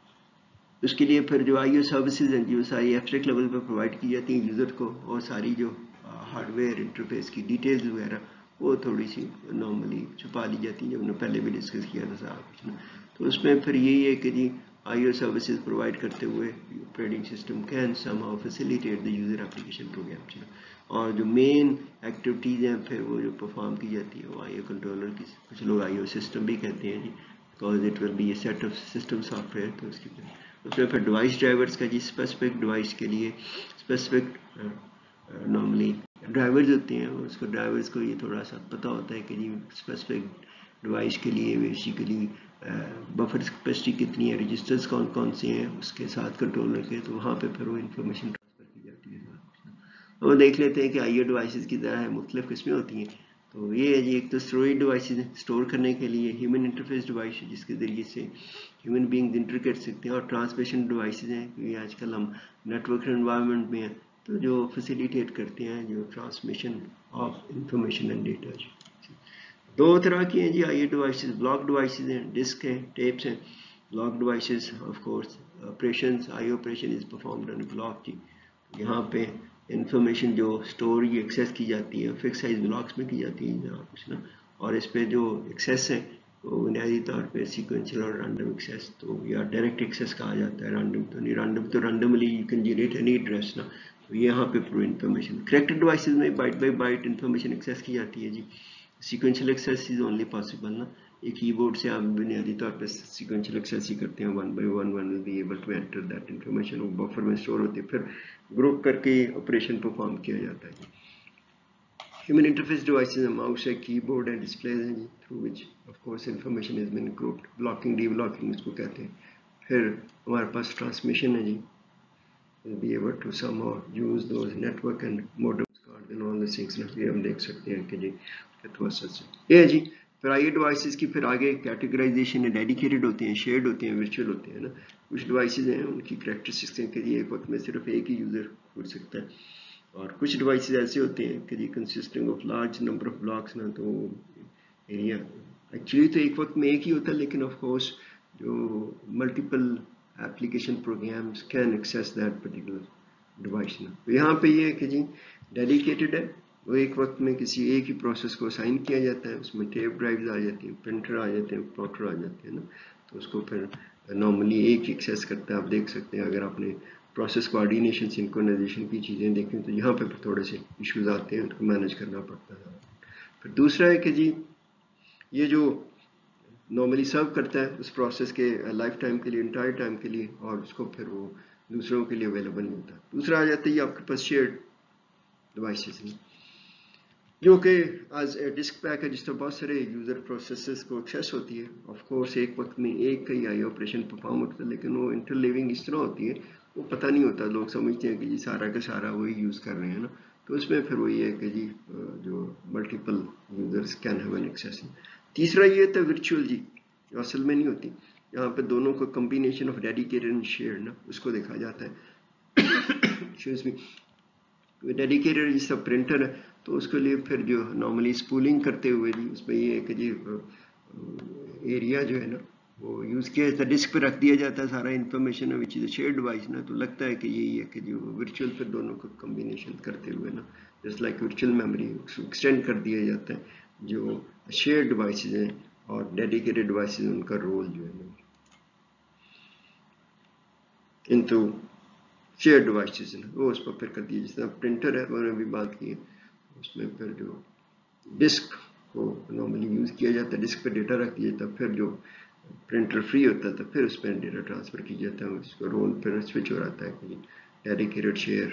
اس کے لیے پھر جو آئی او سروسز ہیں جو ساری ایبسٹریکٹ لیول پہ پرووائڈ کی جاتی ہیں یوزر کو, اور ساری جو ہارڈ ویئر انٹرفیس کی ڈیٹیلز وغیرہ وہ تھوڑی سی نارملی چھپا لی جاتی ہیں, جب ہم نے پہلے بھی ڈسکس کیا تھا سارا کچھ نا. تو اس میں پھر یہی ہے کہ جی آئی او سروسز پرووائڈ کرتے ہوئے operating system can somehow facilitate the user application program. اور جو مین ایکٹیویٹیز ہیں پھر وہ جو پرفارم کی جاتی ہے وہ آئی او کنٹرولر کی, کچھ لوگ آئی او سسٹم بھی کہتے ہیں جی, because it will be a set of system software. تو اس میں پھر ڈیوائس ڈرائیورس کا جی اسپیسیفک ڈیوائس کے لیے اسپیسیفک نارملی ڈرائیورز ہوتے ہیں, اس کو ڈرائیورز کو یہ تھوڑا سا پتہ ہوتا ہے کہ جی اسپیسیفک ڈیوائس کے لیے بیسیکلی بفر کیپیسٹی کتنی ہے, رجسٹرز کون کون سے ہیں اس کے ساتھ کنٹرولر کے, تو وہاں پہ پھر وہ انفارمیشن ٹرانسفر کی جاتی ہے. وہ دیکھ لیتے ہیں کہ آئی او ڈیوائسز کی طرح مختلف قسمیں ہوتی ہیں. تو یہ ہے جی ایک تو اسٹوریج ڈیوائسز ہیں, اسٹور کرنے کے لیے ہیومن انٹرفیس ڈیوائس جس کے ذریعے سے ہیومن بینگز انٹر کر سکتے ہیں, اور ٹرانسمیشن ڈیوائسز ہیں کیونکہ آج کل ہم نیٹ ورک انوائرمنٹ میں ہیں تو جو فیسیلیٹیٹ کرتے ہیں جو transmission of information and data. دو طرح کی ہیں جی I O devices, block devices ہیں, ڈسک ہیں, ٹیپس ہیں. Block devices of course operations I O operation is performed on block جی. یہاں پہ انفارمیشن جو اسٹور کی ایکسیس کی جاتی ہے فکس سائز بلاکس میں کی جاتی ہے یہاں کچھ نا, اور اس پہ جو ایکسیس ہے وہ بنیادی طور پہ سیکوینشل اور رینڈم ایکسیس, تو یا ڈائریکٹ ایکسیس کہا جاتا ہے, رینڈم تو نہیں, رینڈم تو randomly you can generate any address نا. تو یہاں پہ پورا انفارمیشن کریکٹڈ ڈیوائسز میں byte by byte information access کی جاتی ہے جی. Sequential access is only possible نا, ایک کی بورڈ سے آپ بنیادی طور پہ سیکوینشل ایکسیس ہی کرتے ہیں, one by one one will be able to enter that information, وہ بفر میں اسٹور ہوتی ہے, پھر گروپ کر کے آپریشن پرفارم کیا جاتا ہے. ہیومن انٹرفیس ڈیوائسز ہیں, ماؤس ہے, کی بورڈ ہے, ڈسپلیز ہیں جی, through which of course information is been grouped, blocking deblocking اس کو کہتے ہیں. پھر ہمارے پاس ٹرانسمیشن ہے جی, will be able to somehow use those network and modems cards and all the things نا, یہ ہم دیکھ سکتے ہیں کہ جی یہ ہے جی. پھر آئی او ڈیوائسز کی پھر آگے کیٹیگرائزیشن ہے, ڈیڈیکیٹڈ ہوتے ہیں, شیئرڈ ہوتے ہیں, ورچوئل ہوتے ہیں نا. کچھ ڈیوائسز ہیں ان کی کریکٹرسٹکس ہیں کہ جی ایک وقت میں صرف ایک ہی یوزر کھول سکتا ہے, اور کچھ ڈیوائسز ایسے ہوتے ہیں کہ جی consisting of large number of blocks نا, تو ایریا ایکچولی تو ایک وقت میں ایک ہی ہوتا ہے, لیکن آف کورس جو multiple application programs can access that particular device نا. تو یہاں پہ یہ ہے کہ جی ڈیڈیکیٹڈ ہے, وہ ایک وقت میں کسی ایک ہی پروسیس کو اسائن کیا جاتا ہے, اس میں ٹیپ ڈرائیوز آ جاتی ہیں, پرنٹر آ جاتے ہیں, پلوٹر آ جاتے ہیں نا, تو اس کو پھر نارملی ایک ہی ایکسیس کرتا ہے. آپ دیکھ سکتے ہیں اگر آپ نے پروسیس کوآرڈینیشن سنکرونائزیشن کی چیزیں دیکھیں تو یہاں پہ تھوڑے سے ایشوز آتے ہیں, ان کو مینیج کرنا پڑتا ہے. پھر دوسرا ہے کہ جی یہ جو نارملی سرو کرتا ہے اس پروسیس کے لائف ٹائم کے لیے, انٹائر ٹائم کے لیے, اور اس کو پھر وہ دوسروں کے لیے اویلیبل نہیں ہوتا. دوسرا آ جاتا ہے یہ آپ کے پاس شیئرڈ ڈیوائسز ہیں جو کہ ایز اے ڈسک پیک ہے, جس طرح بہت سارے یوزر پروسیسز کو ایکسیس ہوتی ہے. آف کورس ایک وقت میں ایک کا ہی آئی آپریشن پرفارم ہوتا ہے, لیکن وہ انٹر لیونگ اس طرح ہوتی ہے وہ پتہ نہیں ہوتا, لوگ سمجھتے ہیں کہ جی سارا کا سارا وہی یوز کر رہے ہیں نا. تو اس میں پھر وہی ہے کہ جی جو multiple users can have an access. تیسرا یہ ہوتا ہے ورچوئل جی, جو اصل میں نہیں ہوتی. یہاں پہ دونوں کو combination of dedicated and shared نا, اس کو دیکھا جاتا ہے. ڈیڈیکیٹڈ جس طرح پرنٹر ہے تو اس کے لیے پھر جو نارملی اسپولنگ کرتے ہوئے جی اس میں یہ ہے کہ جی ایریا جو ہے نا وہ یوز کیا جاتا ہے, ڈسک پہ رکھ دیا جاتا ہے سارا information, which is share device نا. تو لگتا ہے کہ یہی ہے کہ جو ورچوئل پھر دونوں کو کمبینیشن کرتے ہوئے نا, just like virtual memory extend کر دیا جاتا ہے. جو شیئر ڈیوائسز ہیں اور ڈیڈیکیٹڈ ڈیوائسز ان کا رول جو ہے نا انٹو شیئر ڈیوائسز ہیں وہ اس پر پھر کر دیے. جس طرح پرنٹر ہے میں نے ابھی بات کی ہے, اس میں پھر جو ڈسک کو نارملی یوز کیا جاتا ہے, ڈسک پہ ڈیٹا رکھ دیا جاتا ہے, پھر جو پرنٹر فری ہوتا ہے تو پھر اس پہ ڈیٹا ٹرانسفر کیا جاتا ہے, اس کا رول پھر سوئچ ہو رہتا ہے کہ ڈیڈیکیٹڈ شیئر.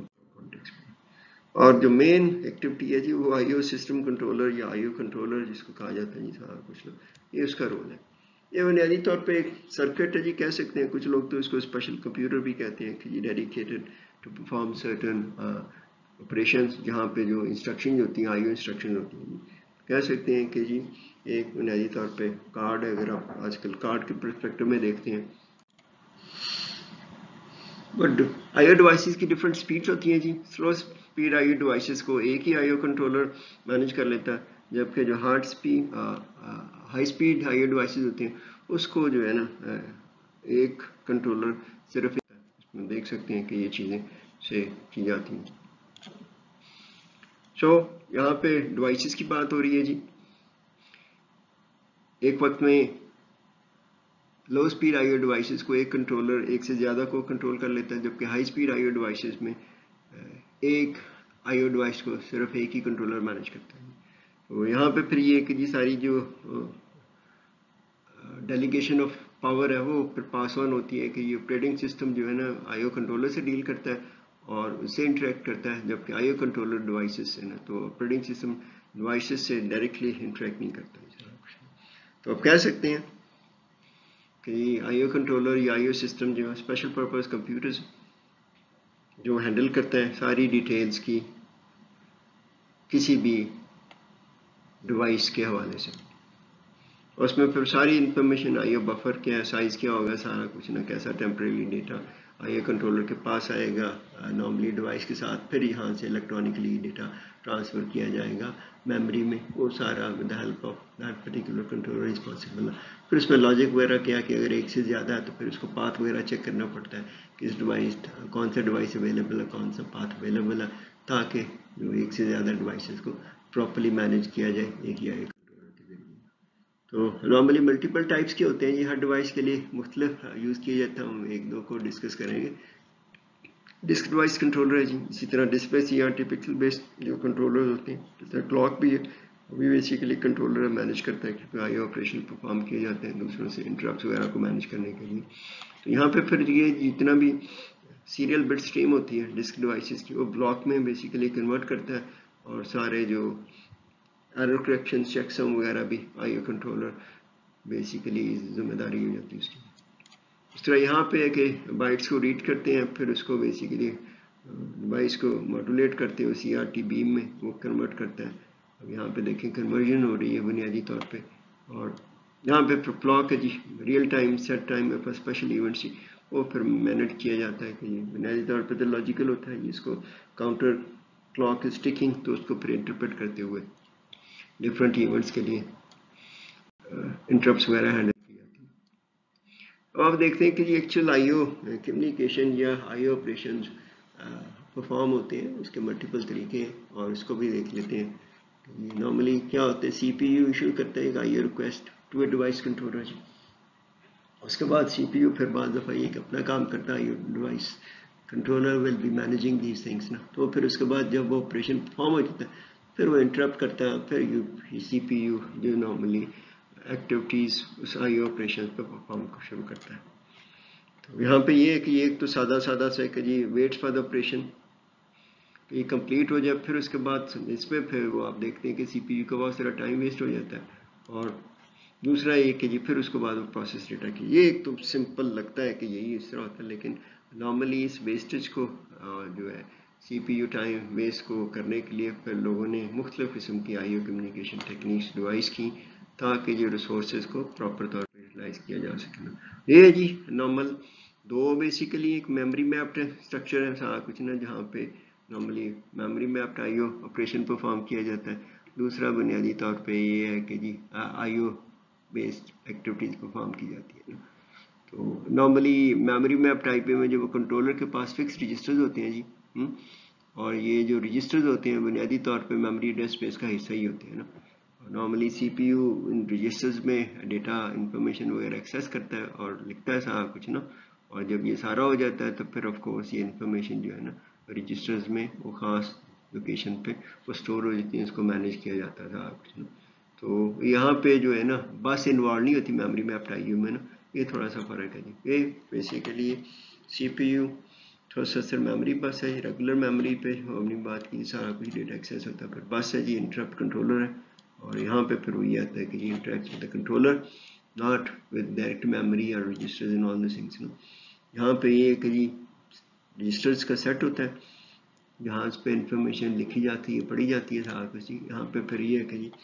اور جو مین ایکٹیویٹی ہے جی وہ آئی او سسٹم کنٹرولر یا آئی او کنٹرولر جس کو کہا جاتا ہے جی سارا کچھ نا, یہ اس کا رول ہے. یہ بنیادی طور پہ ایک سرکٹ ہے جی کہہ سکتے ہیں, کچھ لوگ تو اس کو اسپیشل کمپیوٹر بھی کہتے ہیں کہ جی dedicated to perform certain operations, جہاں پہ جو انسٹرکشن ہوتی ہیں آئی او انسٹرکشن ہوتی ہیں. کہہ سکتے ہیں کہ جی ایک بنیادی طور پہ کارڈ ہے, اگر آپ آج کل کارڈ کے پرسپیکٹو میں دیکھتے ہیں बट आईओ डिवाइसेस की डिफरेंट स्पीड्स होती हैं जी. स्लो स्पीड आईओ डिवाइसेस को एक ही आईओ कंट्रोलर मैनेज कर लेता है, जबकि जो हाई स्पीड आईओ डिवाइसेस होती हैं उसको जो है ना एक कंट्रोलर सिर्फ इसमें देख सकते हैं कि ये चीज़ें से की जाती हैं. सो यहाँ पे डिवाइसेस की बात हो रही है जी. एक वक्त में लो स्पीड आईओ डिवाइसेस को एक कंट्रोलर एक से ज़्यादा को कंट्रोल कर लेता है, जबकि हाई स्पीड आईओ डिवाइसेस में एक आईओ डिवाइस को सिर्फ एक ही कंट्रोलर मैनेज करता है. तो यहाँ पे फिर ये कि जी सारी जो डेलीगेशन ऑफ पावर है वो फिर पास ऑन होती है कि ये ऑपरेटिंग सिस्टम जो है ना आईओ कंट्रोलर से डील करता है और उससे इंटरेक्ट करता है, जबकि आईओ कंट्रोलर डिवाइसेस से ना, तो ऑपरेटिंग सिस्टम डिवाइसेस से डायरेक्टली इंटरेक्ट नहीं करता है. तो आप कह सकते हैं कि आईओ कंट्रोलर या आईओ सिस्टम जो है स्पेशल पर्पस कंप्यूटर्स जो हैंडल करता है सारी डिटेल्स की किसी भी डिवाइस के हवाले से. उसमें फिर सारी इंफॉर्मेशन आईओ बफर क्या है, साइज़ क्या होगा, सारा कुछ ना, कैसा टेम्परेरी डेटा आईओ कंट्रोलर के पास आएगा नॉर्मली डिवाइस के साथ, फिर यहाँ से इलेक्ट्रॉनिकली डेटा ट्रांसफ़र किया जाएगा मेमोरी में. वो सारा with the help of that particular controller is possible. फिर उसमें लॉजिक वगैरह क्या कि अगर एक से ज़्यादा है तो फिर उसको पाथ वगैरह चेक करना पड़ता है कि इस डिवाइस कौन सा डिवाइस अवेलेबल है, कौन सा पाथ अवेलेबल है, ताकि जो एक से ज़्यादा डिवाइसेस को प्रॉपर्ली मैनेज किया जाए एक या एक. तो नॉर्मली मल्टीपल टाइप्स के होते हैं ये, हर डिवाइस के लिए मुख्तलिफ यूज़ किए जाते हैं. हम एक दो को डिस्कस करेंगे. डिस्क डिवाइस कंट्रोलर है जी, इसी तरह डिस्प्ले सीआरटी पिक्सल बेस्ड जो कंट्रोलर होते हैं, जिस तरह क्लॉक भी है, वो भी बेसिकली कंट्रोलर मैनेज करता है कि आई ऑपरेशन परफॉर्म किए जाते हैं दूसरों से इंटरप्ट्स वगैरह को मैनेज करने के लिए. तो यहाँ पे फिर ये जितना भी सीरियल बिट स्ट्रीम होती है डिस्क डिवाइसेस की, वो ब्लॉक में बेसिकली कन्वर्ट करता है और सारे जो एरर करेक्शन चेकसम वगैरह भी आईओ कंट्रोलर बेसिकली जिम्मेदारी हो जाती है उसकी. इस तरह यहाँ पे है कि बाइट्स को रीड करते हैं, फिर उसको बेसिकली डिवाइस को मॉड्यूलेट करते हैं सीआरटी बीम में, वो कन्वर्ट करता है. अब यहाँ पे देखें कन्वर्जन हो रही है बुनियादी तौर पे. और यहाँ पे फिर क्लॉक है जी, रियल टाइम सेट टाइम है, स्पेशल इवेंट्स जी, वो फिर मैनेज किया जाता है कि बुनियादी तौर पे तो लॉजिकल होता है, इसको काउंटर क्लॉक स्टिकिंग, तो उसको फिर इंटरप्रेट करते हुए डिफरेंट इवेंट्स के लिए इंटरप्ट्स वगैरह हैंडल की जाती है. अब आप देखते हैं कि ये एक्चुअल आईओ कम्युनिकेशन या आईओ ऑपरेशन परफॉर्म होते हैं, उसके मल्टीपल तरीके हैं और इसको भी देख लेते हैं. नॉर्मली क्या होता है, सीपीयू इशू करता है एक IO request to a device controller जी. उसके बाद सीपीयू फिर बाद दफ़ा एक अपना काम करता है, device controller will be managing these things ना. तो फिर उसके बाद जब वो ऑपरेशन परफॉर्म हो जाता है फिर वो इंटरप्ट करता है, फिर सीपीयू जो नॉर्मली एक्टिविटीज़ उस आईओ ऑपरेशन पे परफॉर्म शुरू करता है. तो यहाँ पे ये है कि एक तो सादा सा है कि जी वेट फॉर द ऑपरेशन, ये कंप्लीट हो जाए, फिर उसके बाद इसमें फिर वो आप देखते हैं कि सीपीयू का बहुत सारा टाइम वेस्ट हो जाता है. और दूसरा ये कि जी फिर उसके बाद वो प्रोसेस डेटा की, ये एक तो सिंपल लगता है कि यही इस तरह होता है, लेकिन नॉर्मली इस वेस्टेज को जो है सीपीयू टाइम वेस्ट को करने के लिए फिर लोगों ने मुख्तलिफ किस्म की आईओ कम्युनिकेशन टेक्निक्स डिवाइस की ताकि जो रिसोर्सेज को प्रॉपर तौर पर यूटिलाइज किया जा सके. ये है जी नॉर्मल दो बेसिकली एक मेमोरी मैप्ड स्ट्रक्चर है सारा कुछ ना, जहाँ पे normally memory mapped IO operation perform किया जाता है. दूसरा बुनियादी तौर पे ये है कि जी आईओ बेस्ड एक्टिविटीज़ परफॉर्म की जाती है. तो नॉर्मली मेमोरी मैप टाइप में जो कंट्रोलर के पास फिक्स रजिस्टर्स होते हैं जी, और ये जो रजिस्टर्स होते हैं बुनियादी तौर पे मेमोरी एड्रेस स्पेस का हिस्सा ही होते हैं ना. नॉर्मली सीपीयू इन रजिस्टर्स में डेटा इंफॉर्मेशन वगैरह एक्सेस करता है और लिखता है सारा कुछ ना, और जब ये सारा हो जाता है तो फिर ऑफ कोर्स ये इंफॉर्मेशन जो है ना रजिस्टर्स में वो ख़ास लोकेशन पे वो स्टोर हो जाती है, इसको मैनेज किया जाता है सारा कुछ ना. तो यहाँ पे जो है ना बस इन्वॉल्व नहीं होती मेमोरी मैप्ड आईओ में ना, ये थोड़ा सा फ़र्क है जी. ये बेसिकली सीपीयू प्रोसेसर मेमोरी बस है, रेगुलर मेमोरी पे हमने बात की सारा कुछ डेटा एक्सेस होता है. फिर बस है जी इंटरप्ट कंट्रोलर है, और यहाँ पे फिर वही आता है कि ये interact with the controller not with direct memory और registers and all the things. यहाँ पे ये है कि जी रजिस्टर्स का सेट होता है जहाँ इस पे इंफॉर्मेशन लिखी जाती है, पढ़ी जाती है सारा कुछ. यहाँ पे फिर ये है कि जी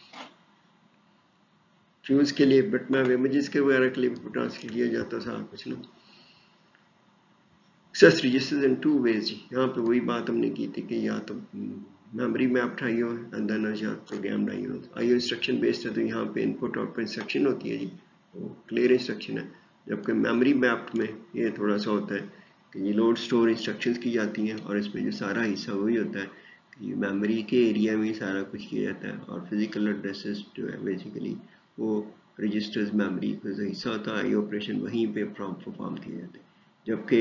फ्यूज के लिए बिटमैप इमेजेस के वगैरह के लिए ट्रांसफर किया जाता है सारा कुछ ना. Access registers in two ways जी। यहाँ पे वही बात हमने की थी कि या तो memory mapped IO and then या programmed IO. IO instruction based है तो यहाँ पे इनपुट आउटपुट इंस्ट्रक्शन होती है जी, वो क्लियर इंस्ट्रक्शन है। जबकि मेमोरी मैप्ड में ये थोड़ा सा होता है कि ये लोड स्टोर इंस्ट्रक्शंस की जाती हैं और इसमें जो सारा हिस्सा वही होता है कि मेमोरी के एरिया में सारा कुछ किया जाता है और फिजिकल एड्रेसेस जो है बेसिकली वो रजिस्टर्स मेमोरी का जो हिस्सा होता है आई ऑपरेशन वहीं पे परफॉर्म किए जाते हैं। जबकि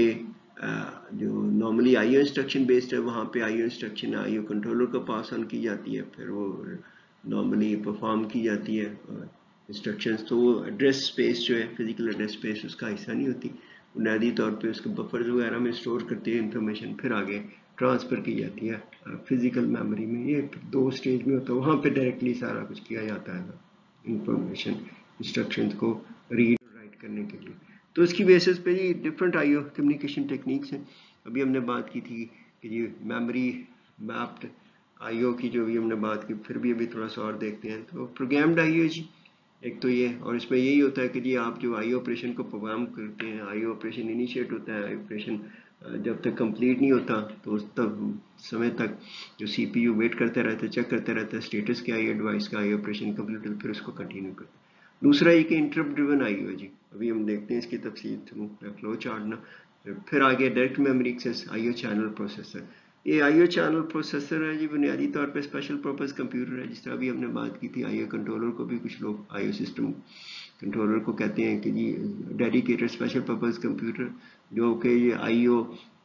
जो नॉर्मली आईओ इंस्ट्रक्शन बेस्ड है वहाँ पे आईओ इंस्ट्रक्शन आईओ कंट्रोलर को पास ऑन की जाती है, फिर वो नॉर्मली परफॉर्म की जाती है इंस्ट्रक्शंस। तो वो एड्रेस स्पेस जो है फिजिकल एड्रेस स्पेस उसका हिस्सा नहीं होती, बुनियादी तौर पे उसके बफर्स वगैरह में स्टोर करती है इंफॉर्मेशन, फिर आगे ट्रांसफ़र की जाती है फिजिकल मेमोरी में। ये दो स्टेज में होता है, वहाँ पे डायरेक्टली सारा कुछ किया जाता है इंफॉर्मेशन इंस्ट्रक्शंस को रीड और राइट करने के लिए। तो इसकी बेसिस पे ये डिफरेंट आईओ कम्युनिकेशन टेक्निक्स हैं। अभी हमने बात की थी कि ये मेमोरी मैप्ड आईओ की जो भी हमने बात की, फिर भी अभी थोड़ा सा और देखते हैं। तो प्रोग्राम्ड आईओ जी एक तो ये, और इसमें यही होता है कि जी आप जो आईओ ऑपरेशन को परफॉर्म करते हैं, आईओ ऑपरेशन इनिशिएट होता है, आईओ ऑपरेशन जब तक कंप्लीट नहीं होता तो उस तक समय तक जो सीपीयू वेट करते रहता है, चेक करते रहता है स्टेटस क्या है डिवाइस का, आईओ ऑपरेशन कंप्लीट हो फिर उसको कंटिन्यू करता है। दूसरा ये कि इंटरप्ट ड्रिवन आईओ जी, अभी हम देखते हैं इसकी तफसील फ्लो चार्ट ना। फिर आगे direct memory access IO channel processor. ये आईओ चैनल प्रोसेसर है जी, बुनियादी तौर पे स्पेशल पर्पस कंप्यूटर है। जिस तरह अभी हमने बात की थी आईओ कंट्रोलर को भी कुछ लोग आईओ सिस्टम कंट्रोलर को कहते हैं कि जी डेडिकेटेड स्पेशल पर्पस कंप्यूटर, जो कि ये आईओ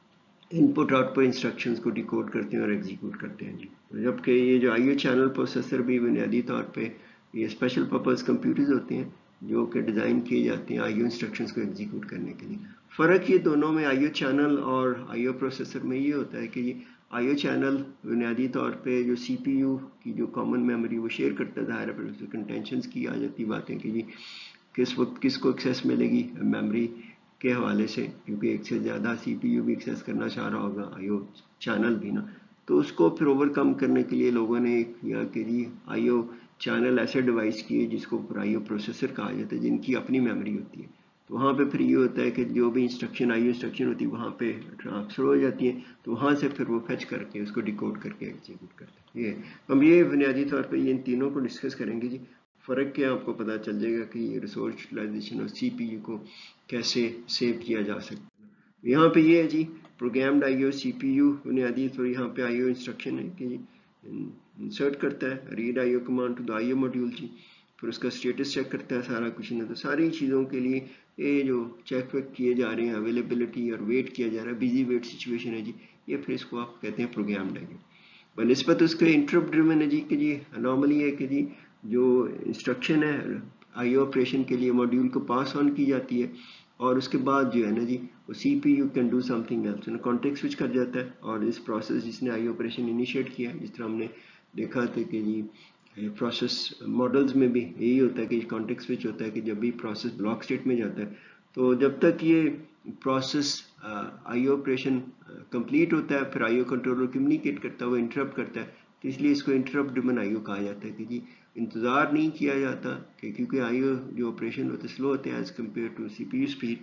इनपुट आउटपुट इंस्ट्रक्शंस को डिकोड करते हैं और एग्जीक्यूट करते हैं जी। जबकि ये जो आईओ चैनल प्रोसेसर भी बुनियादी तौर पे ये स्पेशल पर्पस कंप्यूटर्स होते हैं जो कि डिज़ाइन किए जाते हैं आईओ इंस्ट्रक्शंस को एग्जीक्यूट करने के लिए। फ़र्क ये दोनों में आईओ चैनल और आईओ प्रोसेसर में ये होता है कि ये आईओ चैनल बुनियादी तौर पे जो सीपीयू की जो कॉमन मेमोरी वो शेयर करता है, ज़ाहिर है फिर कंटेंशंस की आ जाती बातें कि जी किस वक्त किसको एक्सेस मिलेगी मेमोरी के हवाले से, क्योंकि एक से ज़्यादा सीपीयू भी एक्सेस करना चाह रहा होगा आईओ चैनल भी ना। तो उसको फिर ओवरकम करने के लिए लोगों ने किया कि जी आईओ चैनल ऐसे डिवाइस किए जिसको आईओ प्रोसेसर कहा जाता है, जिनकी अपनी मेमोरी होती है। तो वहाँ पे फिर ये होता है कि जो भी इंस्ट्रक्शन आईओ इंस्ट्रक्शन होती है वहाँ पे ट्रांसफर हो जाती है, तो वहाँ से फिर वो फेच करके उसको डिकोड करके एग्जीक्यूट करते हैं। ये हम ये बुनियादी तौर पर इन तीनों को डिस्कस करेंगे जी। फ़र्क क्या आपको पता चल जाएगा कि ये रिसोर्स यूटिलाइजेशन और सीपीयू को कैसे सेव किया जा सकता है। यहाँ पे ये है जी प्रोग्राम्ड आईओ सीपीयू बुनियादी, तो यहाँ पे आईओ इंस्ट्रक्शन है कि इंसर्ट करता है read IO command to the IO module जी, फिर उसका स्टेटस चेक करता है सारा कुछ ना। तो सारी चीज़ों के लिए ये जो चेक वेक किए जा रहे हैं, अवेलेबिलिटी और वेट किया जा रहा है, बिजी वेट सिचुएशन है जी, ये फिर इसको आप कहते हैं प्रोग्राम्ड आईओ। बनस्बत उसके इंटरप्ट ड्रिवन है जी कि जी नॉर्मली है कि जी जो इंस्ट्रक्शन है आईओ ऑपरेशन के लिए मॉड्यूल को पास ऑन की जाती है और उसके बाद जो है ना जी वो CPU can do something else, context switch कर जाता है। और इस प्रोसेस जिसने आईओ ऑपरेशन इनिशिएट किया, जिस तरह हमने देखा था कि जी प्रोसेस मॉडल्स में भी यही होता है कि कॉन्टेक्स्ट स्विच होता है कि जब भी प्रोसेस ब्लॉक स्टेट में जाता है तो जब तक ये प्रोसेस आईओ ऑपरेशन कंप्लीट होता है फिर आईओ कंट्रोलर कम्युनिकेट करता है, वो इंटरप्ट करता है। तो इसलिए इसको इंटरप्ट ड्रिवन आईओ कहा जाता है कि जी इंतज़ार नहीं किया जाता कि क्योंकि आईओ जो ऑपरेशन होते हैं स्लो होते हैं as compare to CPU speed,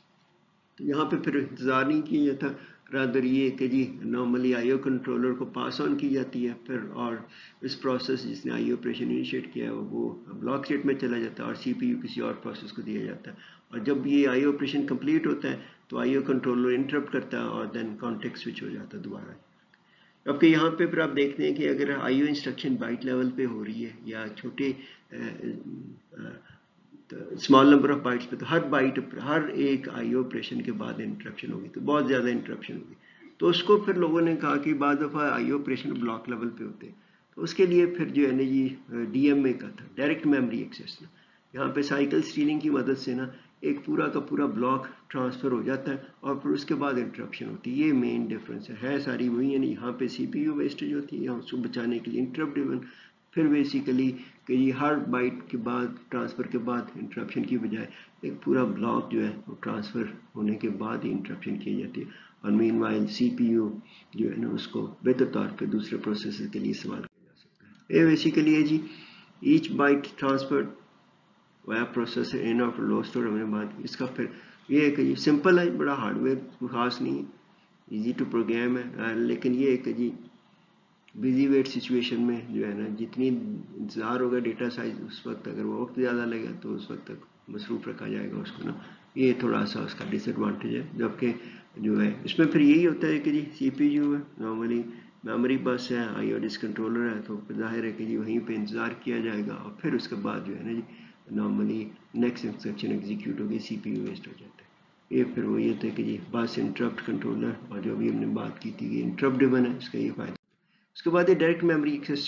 तो यहाँ पे फिर इंतज़ार नहीं किया जाता। रादर ये कि जी नॉर्मली आईओ कंट्रोलर को पास ऑन की जाती है फिर, और इस प्रोसेस जिसने आईओ ऑपरेशन इनिशिएट किया है वो ब्लॉक स्टेट में चला जाता है और सीपीयू किसी और प्रोसेस को दिया जाता है। और जब ये आईओ ऑपरेशन कंप्लीट होता है तो आईओ कंट्रोलर इंटरप्ट करता है और देन कॉन्टेक्स्ट स्विच हो जाता है दोबारा। आपके यहाँ पे फिर आप देखते हैं कि अगर आईओ इंस्ट्रक्शन बाइट लेवल पे हो रही है या छोटे स्मॉल नंबर ऑफ बाइट्स पे, तो हर बाइट हर एक आईओ ऑपरेशन के बाद इंटरप्शन होगी, तो बहुत ज़्यादा इंटरप्शन होगी। तो उसको फिर लोगों ने कहा कि बाद दफ़ा आईओ ऑपरेशन ब्लॉक लेवल पे होते हैं, तो उसके लिए फिर जो है ना जी डीएमए का था, डायरेक्ट मेमोरी एक्सेस ना। यहाँ पे साइकिल स्टीलिंग की मदद से ना एक पूरा का पूरा ब्लॉक ट्रांसफ़र हो जाता है और फिर उसके बाद इंटरप्शन होती है। ये मेन डिफरेंस है सारी वही है। यहाँ पे सीपीयू वेस्टेज होती है, उसको बचाने के लिए इंटरप्ट ड्रिवन, फिर बेसिकली कि ये हर बाइट के बाद ट्रांसफ़र के बाद इंटरप्शन की बजाय एक पूरा ब्लॉक जो है वो ट्रांसफ़र होने के बाद ही इंटरप्शन की जाती है। और मीनवाइल सीपीयू जो है ना उसको बेहतर तौर पे दूसरे प्रोसेसर के लिए इस्तेमाल किया जा सकता है। ये बेसिकली है जी each byte transferred via processor in और लो स्टोर हमने बात की। इसका फिर ये है कि सिंपल है, बड़ा हार्डवेयर खास नहीं है, ایزی ٹو پروگرام ہے، لیکن یہ ہے کہ جی بزی ویٹ سچویشن میں جو ہے نا جتنی انتظار ہوگا ڈیٹا سائز اس وقت اگر وہ وقت زیادہ لگے گا تو اس وقت تک مصروف رکھا جائے گا اس کو نا. یہ تھوڑا سا اس کا ڈس ایڈوانٹیج ہے. جبکہ جو ہے اس میں پھر یہی ہوتا ہے کہ جی سی پی یو ہے، نارملی میموری بس ہے، آئی او ڈس کنٹرولر ہے، تو ظاہر ہے کہ جی وہیں پہ انتظار کیا جائے گا اور پھر اس کے بعد جو ہے نا جی نارملی نیکسٹ انسٹرکشن ایگزیکیوٹ ہوگی، سی پی یو ویسٹ ہو جاتا ہے. یہ پھر وہ یہ تھا کہ جی بس انٹرپٹ کنٹرولر، اور جو بھی ہم نے بات کی تھی کہ انٹرپٹ ڈیون ہے، اس کا یہ فائدہ. اس کے بعد یہ ڈائریکٹ میموری ایکسیس،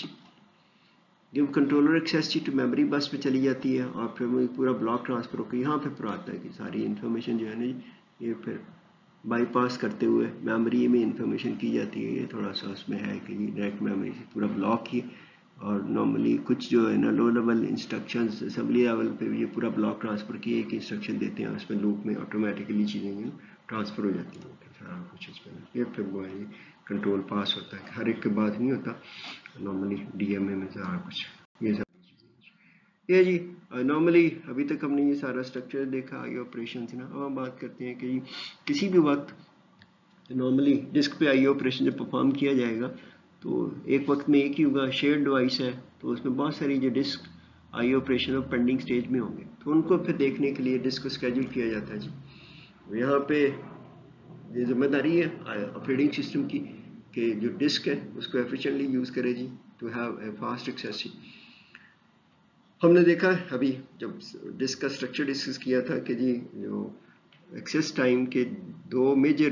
جب controller access to memory bus پہ چلی جاتی ہے اور پھر وہ پورا بلاک ٹرانسفر ہو کے یہاں پہ پھر آتا ہے کہ ساری انفارمیشن جو ہے نا یہ پھر بائی پاس کرتے ہوئے میموری میں انفارمیشن کی جاتی ہے. یہ تھوڑا سا اس میں ہے کہ جی ڈائریکٹ میموری سے پورا بلاک ہی، اور نارملی کچھ جو ہے نا low level instructions assembly level پہ بھی یہ پورا بلاک ٹرانسفر کی ایک انسٹرکشن دیتے ہیں، اس میں لوپ میں آٹومیٹکلی چیزیں ٹرانسفر ہو جاتی ہیں سارا کچھ اس میں. یہ پھر وہ ہے کنٹرول پاس ہوتا ہے، ہر ایک کے بعد نہیں ہوتا، نارملی ڈی ایم اے میں سارا کچھ یہ سب یہ جی. نارملی ابھی تک ہم نے یہ سارا اسٹرکچر دیکھا آئی آپریشن سے نا. اب ہم بات کرتے ہیں کہ جی کسی بھی وقت نارملی ڈسک پہ آئی آپریشن جب پرفارم کیا جائے گا تو ایک وقت میں ایک ہی ہوگا، شیئر ڈیوائس ہے تو اس میں بہت ساری جو ڈسک آئی آپریشن اور پینڈنگ سٹیج میں ہوں گے، تو ان کو پھر دیکھنے کے لیے ڈسک کو اسکیجول کیا جاتا ہے جی. یہاں پہ یہ ذمہ داری ہے آپریٹنگ سسٹم کی کہ جو ڈسک ہے اس کو ایفیشینٹلی یوز کرے جی to have a fast access. ہم نے دیکھا ابھی جب ڈسک کا اسٹرکچر ڈسکس کیا تھا کہ جی جو ایکسیس ٹائم کے دو میجر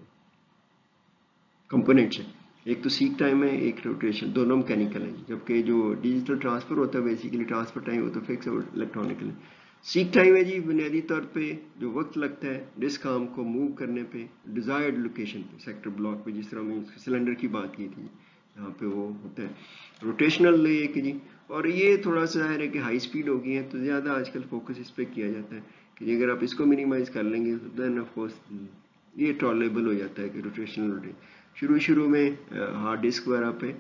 کمپوننٹس ہیں، ایک تو سیک ٹائم ہے، ایک روٹیشن، دونوں میکینیکل ہیں. جبکہ جو ڈیجیٹل ٹرانسفر ہوتا ہے بیسیکلی ٹرانسفر ٹائم وہ تو فکس اور الیکٹرانیکل ہے. سیک ٹائم ہے جی بنیادی طور پہ جو وقت لگتا ہے ڈسک آرم کو موو کرنے پہ ڈیزائرڈ لوکیشن پہ سیکٹر بلاک پہ، جس طرح ہم نے سلنڈر کی بات کی تھی یہاں پہ وہ ہوتا ہے. روٹیشنل یہ کہ جی، اور یہ تھوڑا سا ظاہر ہے کہ ہائی سپیڈ ہو گئی ہے تو زیادہ آج کل فوکس اس پہ کیا جاتا ہے کہ جی اگر آپ اس کو منیمائز کر لیں گے دین آف کورس یہ ٹالریبل ہو جاتا ہے کہ روٹیشنل. شروع میں ہارڈ ڈسک وغیرہ پہ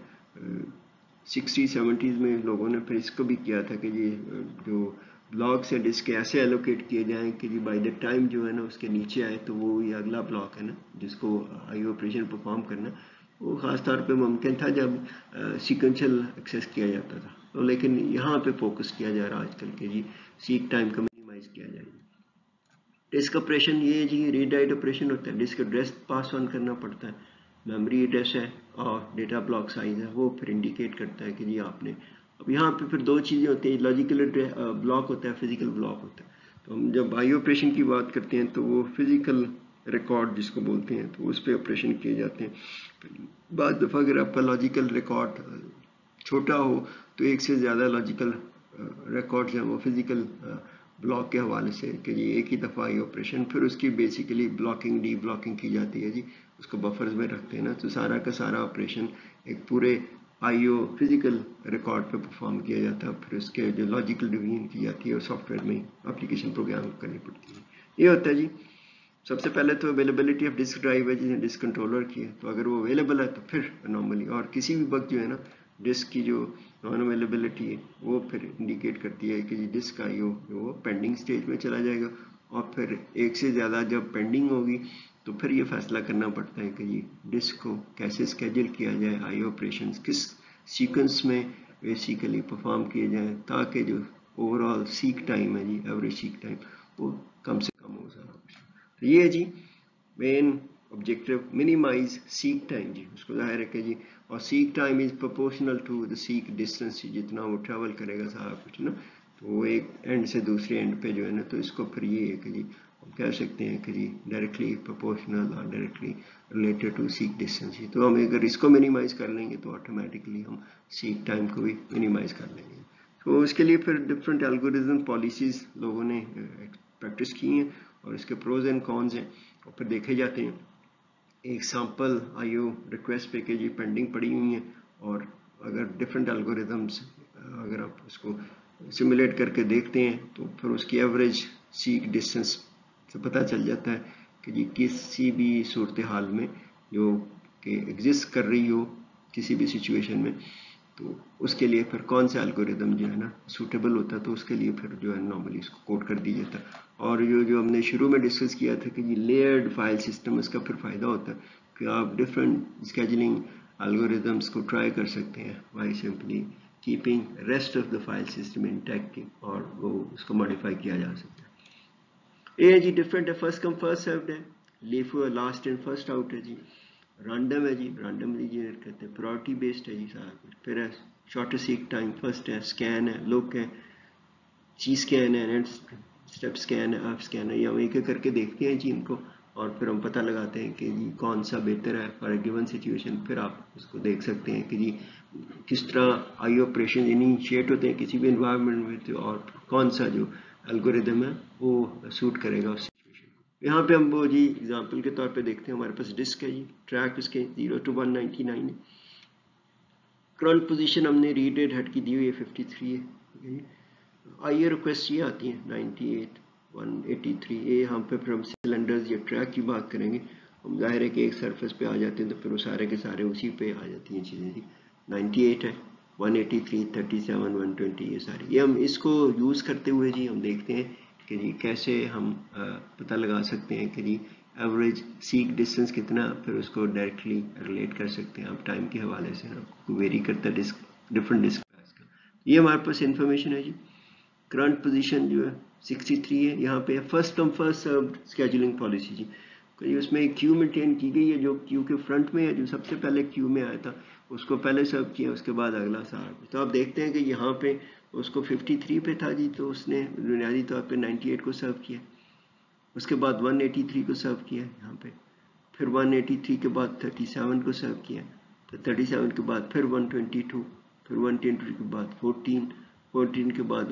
60-70s میں لوگوں نے پھر اس کو بھی کیا تھا کہ جی جو بلاکس ہیں ڈسک کے ایسے ایلوکیٹ کیے جائیں کہ جی بائی دا ٹائم جو ہے نا اس کے نیچے آئے تو وہ یہ اگلا بلاک ہے نا جس کو آئی آپریشن پرفارم کرنا، وہ خاص طور پہ ممکن تھا جب سیکوینشل ایکسیس کیا جاتا تھا. تو لیکن یہاں پہ فوکس کیا جا رہا آج کل کہ جی سیک ٹائم کا منیمائز کیا جائے. ڈسک آپریشن یہ جی ریڈ رائٹ آپریشن ہوتا ہے، ڈسک ایڈریس پاس آن کرنا پڑتا ہے، میموری ایڈریس ہے اور ڈیٹا بلاک سائز ہے وہ پھر انڈیکیٹ کرتا ہے کہ جی آپ نے. اب یہاں پہ پھر دو چیزیں ہوتی ہیں، لاجیکل بلاک ہوتا ہے، فزیکل بلاک ہوتا ہے. تو ہم جب آئی آپریشن کی بات کرتے ہیں تو وہ فزیکل ریکارڈ جس کو بولتے ہیں تو اس پہ آپریشن کیے جاتے ہیں. بعض دفعہ اگر آپ کا لاجیکل ریکارڈ چھوٹا ہو تو ایک سے زیادہ لاجیکل ریکارڈ ہیں وہ فزیکل بلاک کے حوالے سے کہ جی ایک ہی دفعہ آئی آپریشن، پھر اس کی بیسیکلی بلاکنگ ڈی بلاکنگ کی جاتی ہے جی، اس کو بفرز میں رکھتے ہیں نا. تو سارا کا سارا آپریشن ایک پورے آئی او فزیکل ریکارڈ پہ پرفارم کیا جاتا ہے، پھر اس کے جو لاجیکل ڈویژن کی جاتی ہے اور سافٹ ویئر میں اپلیکیشن پروگرام کرنی پڑتی ہے. یہ ہوتا ہے جی. سب سے پہلے تو اویلیبلٹی آف ڈسک ڈرائیو ہے جس نے ڈسک کنٹرولر کی ہے، تو اگر وہ اویلیبل ہے تو پھر نارملی اور کسی بھی وقت جو ہے نا ڈسک کی جو نان اویلیبلٹی ہے وہ پھر انڈیکیٹ کرتی ہے کہ جی ڈسک کا وہ پینڈنگ سٹیج میں چلا جائے گا. اور پھر ایک سے زیادہ جب پینڈنگ ہوگی تو پھر یہ فیصلہ کرنا پڑتا ہے کہ جی ڈسک کو کیسے اسکیجول کیا جائے، آئی اوپریشنز کس سیکوینس میں بیسیکلی پرفارم کیے جائیں تاکہ جو اوور آل سیک ٹائم ہے جی ایوریج سیک ٹائم وہ کم سے کم ہو سارا کچھ. تو یہ جی main objective minimize seek time جی، اس کو ظاہر ہے کہ جی اور seek time is proportional to the seek distance, جتنا وہ ٹریول کرے گا سارا کچھ نا، تو وہ ایک اینڈ سے دوسرے اینڈ پہ جو ہے نا تو اس کو پھر یہ ہے کہ جی ہم کہہ سکتے ہیں کہ جی ڈائریکٹلی پرپورشنل اور directly related to seek distance. تو ہم اگر اس کو منیمائز کر لیں گے تو آٹومیٹکلی ہم سیک ٹائم کو بھی منیمائز کر لیں گے. تو اس کے لیے پھر ڈفرینٹ الگورزم پالیسیز لوگوں نے پریکٹس کی ہیں اور اس کے پروز اینڈ کونز ہیں اور پھر دیکھے جاتے ہیں. ایک سیمپل آئی او ریکویسٹ پہ کہ جی پینڈنگ پڑی ہوئی ہیں اور اگر ڈفرینٹ الگورزمس اگر آپ اس کو سیمولیٹ کر کے دیکھتے ہیں تو پھر اس کی ایوریج سیک ڈسٹینس سے پتہ چل جاتا ہے کہ جی کسی بھی صورتحال میں جو کہ ایگزسٹ کر رہی ہو کسی بھی سچویشن میں تو اس کے لیے پھر کون سا الگورزم جو ہے نا سوٹیبل ہوتا ہے، تو اس کے لیے پھر جو ہے نارملی اس کو کوڈ کر دی جاتا ہے. اور جو ہم نے شروع میں ڈسکس کیا تھا کہ جی لیئرڈ فائل سسٹم، اس کا پھر فائدہ ہوتا ہے کہ آپ ڈفرینٹ اسکیجولنگ الگوریدمس کو ٹرائی کر سکتے ہیں by simply keeping rest of the file system intact, اور وہ اس کو ماڈیفائی کیا جا سکتا ہے۔ یہ ہے جی ڈفرینٹ ہے، فرسٹ کم فرسٹ سروڈ ہے، LIFO last and first out ہے جی، رینڈم ہے جی، رینڈملی جنریٹ کرتے ہیں، پرائورٹی بیسڈ ہے جی سارا کچھ، پھر ہے شارٹر سیک ٹائم فرسٹ ہے، اسکین ہے، لک ہے، چی اسکین ہے، نیٹ اسٹیپ اسکین ہے، ایپ اسکین ہے، یا ایک ایک کر کے دیکھتے ہیں جی ان کو، اور پھر ہم پتہ لگاتے ہیں کہ جی کون سا بہتر ہے فار اے گیون سچویشن۔ پھر آپ اس کو دیکھ سکتے ہیں کہ جی کس طرح آئی آپریشن انیشیٹ ہوتے ہیں کسی بھی انوائرمنٹ میں، اور کون سا جو الگوریدم ہے وہ سوٹ کرے گا اس سچویشن کو۔ یہاں پہ ہم وہ جی ایگزامپل کے طور پہ دیکھتے ہیں، ہمارے پاس ڈسک ہے جی، ٹریک اس کے 0 to 199 ہے، کرنٹ پوزیشن ہم نے ریڈ ہیڈ کی دی ہوئی ہے 53 ہے، آئی ریکویسٹ یہ آتی ہیں 98 183، یہاں پہ پھر ہم سلنڈرز یا ٹریک کی بات کریں گے، ہم ظاہر ہے کہ ایک سرفیس پہ آ جاتے ہیں تو پھر وہ سارے کے سارے اسی پہ آ جاتی ہیں چیزیں جی، 98 ہے، 183 37 120، یہ ساری، یہ ہم اس کو یوز کرتے ہوئے جی ہم دیکھتے ہیں کہ جی کیسے ہم پتہ لگا سکتے ہیں کہ جی ایوریج سیک ڈسٹینس کتنا، پھر اس کو ڈائریکٹلی ریلیٹ کر سکتے ہیں آپ ٹائم کے حوالے سے، ویری کرتا ہے ڈسک ڈفرنٹ ڈسک کا، یہ ہمارے پاس انفارمیشن ہے جی۔ کرنٹ پوزیشن جو ہے 63 ہے، یہاں پہ first come first served scheduling policy جی، اس میں کیو مینٹین کی گئی ہے، جو کیو کے فرنٹ میں ہے، جو سب سے پہلے کیو میں آیا تھا اس کو پہلے سرو کیا، اس کے بعد اگلا سارا کچھ، تو آپ دیکھتے ہیں کہ یہاں پہ اس کو 53 پہ تھا جی، تو اس نے بنیادی طور پہ 98 کو سرو کیا، اس کے بعد 183 کو سرو کیا یہاں پہ، پھر 183 کے بعد 37 کو سرو کیا، تو 37 کے بعد پھر 122، پھر 122 کے بعد 14 کے بعد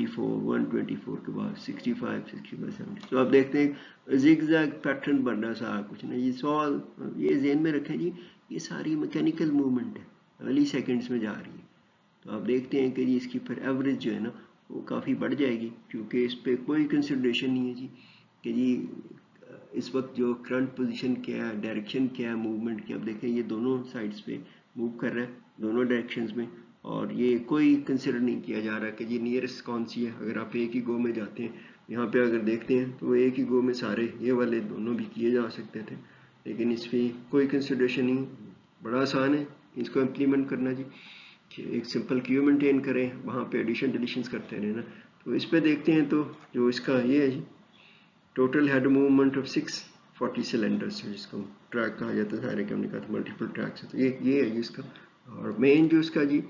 124 کے بعد 65 70، تو آپ دیکھتے ہیں زگ زیگ پیٹرن بن رہا ہے سارا کچھ نا، یہ سوال یہ ذہن میں رکھیں جی، یہ ساری میکینیکل موومنٹ ہے، ارلی سیکنڈز میں جا رہی ہے، تو آپ دیکھتے ہیں کہ جی اس کی پھر ایوریج جو ہے نا وہ کافی بڑھ جائے گی، کیونکہ اس پہ کوئی کنسیڈریشن نہیں ہے جی کہ جی اس وقت جو کرنٹ پوزیشن کیا ہے، ڈائریکشن کیا ہے موومنٹ کی، اب دیکھیں یہ دونوں سائڈز پہ موو کر رہا ہے دونوں ڈائریکشنز میں، اور یہ کوئی کنسیڈر نہیں کیا جا رہا کہ جی نیئرسٹ کون سی ہے۔ اگر آپ ایک ہی گو میں جاتے ہیں، یہاں پہ اگر دیکھتے ہیں تو ایک ہی گو میں سارے یہ والے دونوں بھی کیے جا سکتے تھے، لیکن اس پہ کوئی کنسیڈریشن نہیں، بڑا آسان ہے اس کو امپلیمنٹ کرنا جی، ایک سمپل کیو مینٹین کریں، وہاں پہ ایڈیشن ڈیلیشنز کرتے رہے نا، تو اس پہ دیکھتے ہیں تو جو اس کا یہ ہے جی total head movement of 640 cylinders, جس کو ٹریک کہا جاتا ہے، سارے کے ہم نے کہا تھا ملٹیپل ٹریکس ہے، تو یہ ہے جی اس کا، اور مین جو اس کا جی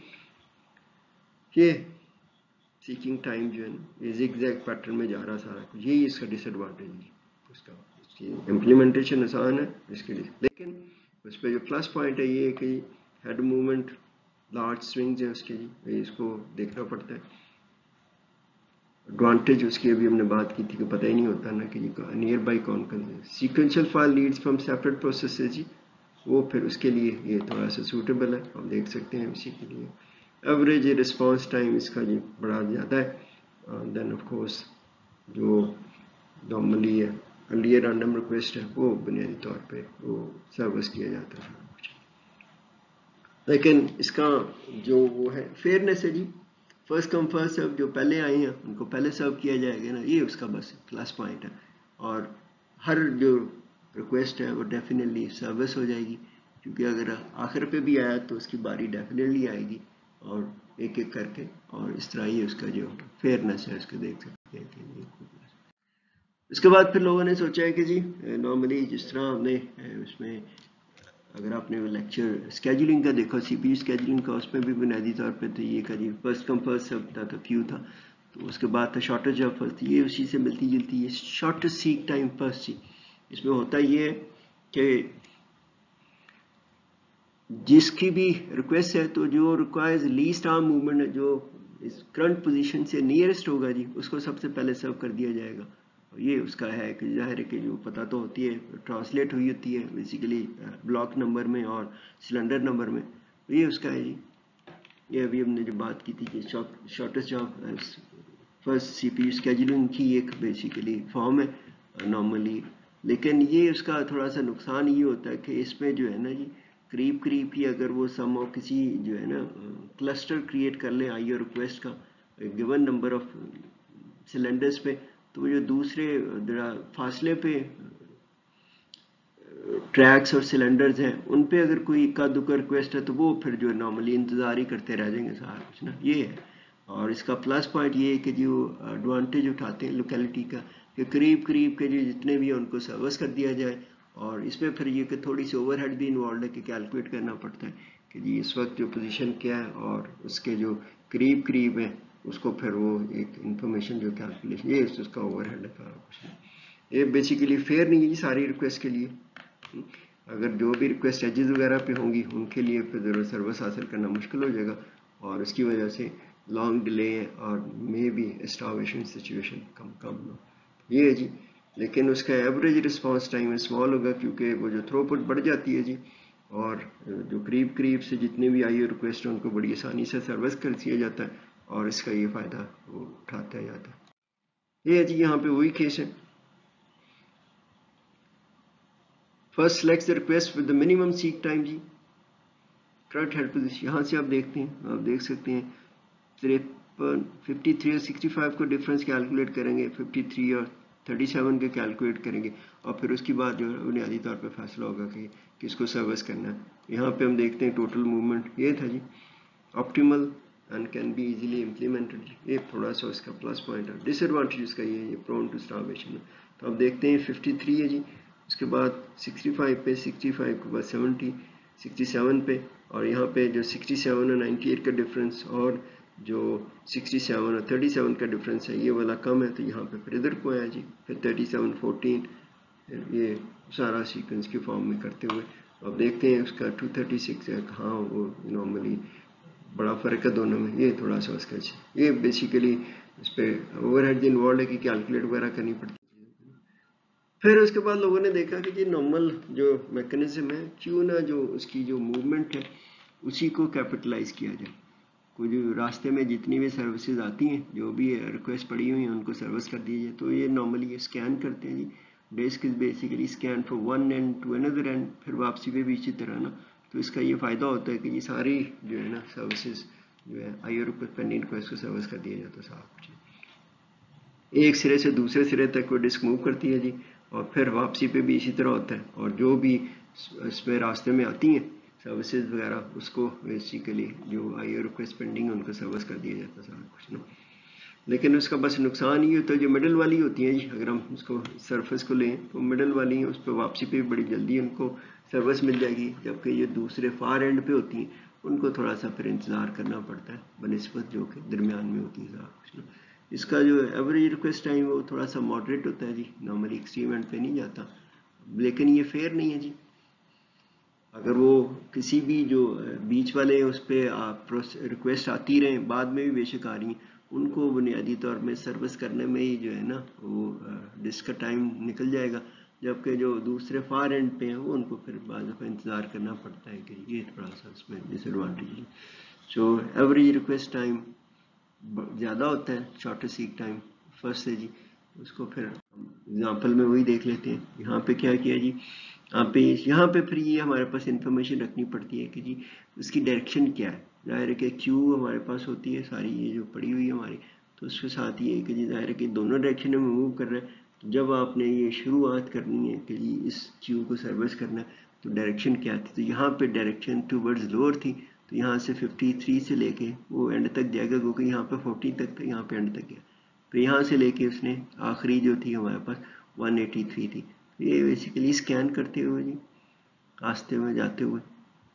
یہ سیکنگ ٹائم جو ہے نا یہ زگ زیگ پیٹرن میں جا رہا سارا کچھ، یہی اس کا ڈس ایڈوانٹیج ہے اس کا، اس کی امپلیمنٹیشن آسان ہے اس کے لیے، لیکن اس پہ جو پلس پوائنٹ ہے یہ ہے کہ ہیڈ موومنٹ لارج سوئنگز ہیں اس کے لیے، اس کو دیکھنا پڑتا ہے، ایڈوانٹیج اس کی ابھی ہم نے بات کی تھی کہ پتہ ہی نہیں ہوتا نا کہ نیئر بائی کون sequential file leads from separate processes جی، وہ پھر اس کے لیے یہ تھوڑا سا سوٹیبل ہے، ہم دیکھ سکتے ہیں اسی کے لیے ایوریج رسپانس ٹائم اس کا جی بڑا زیادہ ہے، دین آف کورس جو نارملی ہے ارلیئر رینڈم ریکویسٹ ہے وہ بنیادی طور پہ وہ سروس کیا جاتا ہے کچھ، لیکن اس کا جو وہ ہے فیئرنیس ہے جی، فرسٹ کم فرسٹ سرو، جو پہلے آئے ہیں ان کو پہلے سرو کیا جائے گا نا، یہ اس کا بس پلس پوائنٹ ہے، اور ہر جو ریکویسٹ ہے وہ ڈیفینیٹلی سروس ہو جائے گی، کیونکہ اگر آخر پہ بھی آیا تو اس کی باری ڈیفینیٹلی آئے گی، اور ایک ایک کر کے، اور اس طرح ہی اس کا جو فیئرنیس ہے اس کو دیکھ سکتے ہیں۔ اس کے بعد پھر لوگوں نے سوچا ہے کہ جی نارملی جس طرح ہم نے اس میں اگر آپ نے لیکچر اسکیجولنگ کا دیکھا، سی پی یو اسکیجولنگ کا، اس میں بھی بنیادی طور پہ تو یہ کہ جی فرسٹ کم فرسٹ سرو تھا تو کیو تھا، تو اس کے بعد تھا شارٹیج آف فرسٹ، یہ اسی سے ملتی جلتی ہے، شارٹیسٹ سیک ٹائم فرسٹ جی، اس میں ہوتا یہ ہے کہ جس کی بھی ریکویسٹ ہے تو جو ریکوائرز لیسٹ آرم موومنٹ ہے، جو اس کرنٹ پوزیشن سے نیئرسٹ ہوگا جی، اس کو سب سے پہلے سرو کر دیا جائے گا، یہ اس کا ہے کہ ظاہر ہے کہ جو پتہ تو ہوتی ہے ٹرانسلیٹ ہوئی ہوتی ہے بیسیکلی بلاک نمبر میں اور سلنڈر نمبر میں، یہ اس کا ہے جی، یہ ابھی ہم نے جو بات کی تھی کہ shortest of first C P U scheduling کی ایک بیسیکلی فارم ہے نارملی، لیکن یہ اس کا تھوڑا سا نقصان یہ ہوتا ہے کہ اس میں جو ہے نا جی قریب ہی اگر وہ سم آف کسی جو ہے نا کلسٹر کریٹ کر لیں آئی او ریکویسٹ کا گیون نمبر آف سلنڈرز پہ، تو جو دوسرے فاصلے پہ ٹریکس اور سلنڈرز ہیں ان پہ اگر کوئی اکا دکا ریکویسٹ ہے تو وہ پھر جو نارملی انتظار ہی کرتے رہ جائیں گے سارا کچھ نا. یہ ہے. اور اس کا پلس پوائنٹ یہ ہے کہ جو ایڈوانٹیج اٹھاتے ہیں لوکیلٹی کا کہ قریب قریب کے جو جتنے بھی ہیں ان کو سروس کر دیا جائے. اور اس میں پھر یہ کہ تھوڑی سی اوور ہیڈ بھی انوالوڈ ہے کہ کیلکولیٹ کرنا پڑتا ہے کہ جی اس وقت جو پوزیشن کیا ہے اور اس کے جو قریب قریب ہیں اس کو پھر وہ ایک انفارمیشن جو کیلکولیشن یہ اس کا اوور ہیڈ ہے سارا کچھ. یہ بیسیکلی فیئر نہیں ہے جی ساری ریکویسٹ کے لیے. اگر جو بھی ریکویسٹ ایجز وغیرہ پہ ہوں گی ان کے لیے پھر ضرور سروس حاصل کرنا مشکل ہو جائے گا اور اس کی وجہ سے لانگ ڈیلے اور مے بی اسٹارویشن سچویشن کم ہو. یہ ہے جی. لیکن اس کا ایوریج رسپانس ٹائم اسمال ہوگا کیونکہ وہ جو تھرو پٹ بڑھ جاتی ہے جی اور جو قریب قریب سے جتنے بھی آئی ریکویسٹ ہیں ان کو بڑی آسانی سے سروس کر دیا جاتا ہے اور اس کا یہ فائدہ وہ اٹھاتا جاتا ہے. یہ ہے جی یہاں پہ وہی کیس ہے. First select the request with the minimum seek time جی. کرنٹ ہیڈ پوزیشن یہاں سے آپ دیکھتے ہیں آپ دیکھ سکتے ہیں 53 اور 65 کو ڈفرینس کیلکولیٹ کریں گے 53 اور 37 کے کیلکولیٹ کریں گے اور پھر اس کے بعد جو بنیادی طور پہ فیصلہ ہوگا کہ کس کو سروس کرنا ہے. یہاں پہ ہم دیکھتے ہیں ٹوٹل موومنٹ یہ تھا جی optimal and can be easily implemented. یہ تھوڑا سا اس کا پلس پوائنٹ ہے. ڈس ایڈوانٹیج اس کا یہ پرون ٹو اسٹارویشن. تو آپ دیکھتے ہیں 53 ہے جی اس کے بعد 65 پہ 65 کے بعد 70 67 پہ اور یہاں پہ جو 67 اور 98 کا ڈفرینس اور جو 67 اور 37 کا ڈفرینس ہے یہ والا کم ہے تو یہاں پہ پھر ادھر کو آیا جی پھر 37 14 یہ سارا سیکوینس کی فارم میں کرتے ہوئے اب دیکھتے ہیں اس کا 236 ہے کہاں وہ نارملی بڑا فرق ہے دونوں میں. یہ تھوڑا سا اس کا یہ بیسیکلی اس پہ اوور ہیڈ انوالوڈ ہے کہ کیلکولیٹ وغیرہ کرنی پڑتی. پھر اس کے بعد لوگوں نے دیکھا کہ جی نارمل جو میکنزم ہے کیوں نہ جو اس کی جو موومنٹ ہے اسی کو کیپٹلائز کیا جائے. کوئی جو راستے میں جتنی بھی سروسز آتی ہیں جو بھی ریکویسٹ پڑی ہوئی ہیں ان کو سروس کر دیجیے. تو یہ نارملی یہ اسکین کرتے ہیں جی disk is basically scan from one end to اندر اینڈ پھر واپسی پہ بھی اسی طرح نا. تو اس کا یہ فائدہ ہوتا ہے کہ یہ ساری جو ہے نا سروسز جو ہے آئی او پینڈنگ ریکویسٹ کو سروس کر دیا جاتا ہے صاحب کچھ ایک سرے سے دوسرے سرے تک وہ ڈسک موو کرتی ہے جی اور پھر واپسی پہ بھی اسی طرح ہوتا ہے اور جو بھی اس پہ راستے میں آتی ہیں سروسز وغیرہ اس کو بیسیکلی جو آئی او ریکویسٹ پینڈنگ ان کو سروس کر دیا جاتا ہے سارا کچھ نا. لیکن اس کا بس نقصان یہ ہوتا ہے جو مڈل والی ہوتی ہیں جی اگر ہم اس کو سرفس کو لیں تو مڈل والی ہیں اس پہ واپسی پہ بڑی جلدی ان کو سروس مل جائے گی جبکہ یہ دوسرے فار اینڈ پہ ہوتی ہیں ان کو تھوڑا سا پھر انتظار کرنا پڑتا ہے بنسبت جو کہ درمیان میں ہوتی ہے سارا کچھ نا. اس کا جو ایوریج ریکویسٹ ٹائم وہ تھوڑا سا ماڈریٹ ہوتا ہے جی نارملی ایکسٹریم اینڈ پہ نہیں جاتا لیکن یہ فیئر نہیں ہے جی. اگر وہ کسی بھی جو بیچ والے اس پہ ریکویسٹ آتی رہیں بعد میں بھی بے شک آ رہی ہیں ان کو بنیادی طور میں سروس کرنے میں ہی جو ہے نا وہ ڈسک کا ٹائم نکل جائے گا جبکہ جو دوسرے فار اینڈ پہ ہیں وہ ان کو پھر بعض دفعہ انتظار کرنا پڑتا ہے کہ یہ تھوڑا سا اس میں ڈس ایڈوانٹیج ہے. سو ایوریج ریکویسٹ ٹائم زیادہ ہوتا ہے شارٹر سیک ٹائم فرسٹ ہے جی. اس کو پھر اگزامپل میں وہی دیکھ لیتے ہیں. یہاں پہ کیا کیا جی یہاں پہ پھر یہ ہمارے پاس انفارمیشن رکھنی پڑتی ہے کہ جی اس کی ڈائریکشن کیا ہے. ظاہر ہے کہ کیو ہمارے پاس ہوتی ہے ساری یہ جو پڑی ہوئی ہے ہماری تو اس کے ساتھ یہ ہے کہ جی ظاہر ہے کہ دونوں ڈائریکشن میں موو کر رہے ہیں. جب آپ نے یہ شروعات کرنی ہے کہ جی اس کیو کو سروس کرنا ہے تو ڈائریکشن کیا تھی. تو یہاں پہ ڈائریکشن ٹو ورڈز لوور تھی تو یہاں سے 53 سے لے کے وہ اینڈ تک جائے گا کیونکہ یہاں پہ 40 تک تھا یہاں پہ اینڈ تک گیا. تو یہاں سے لے کے اس نے آخری جو تھی ہمارے پاس 183 تھی. یہ بیسیکلی اسکین کرتے ہوئے جی راستے میں جاتے ہوئے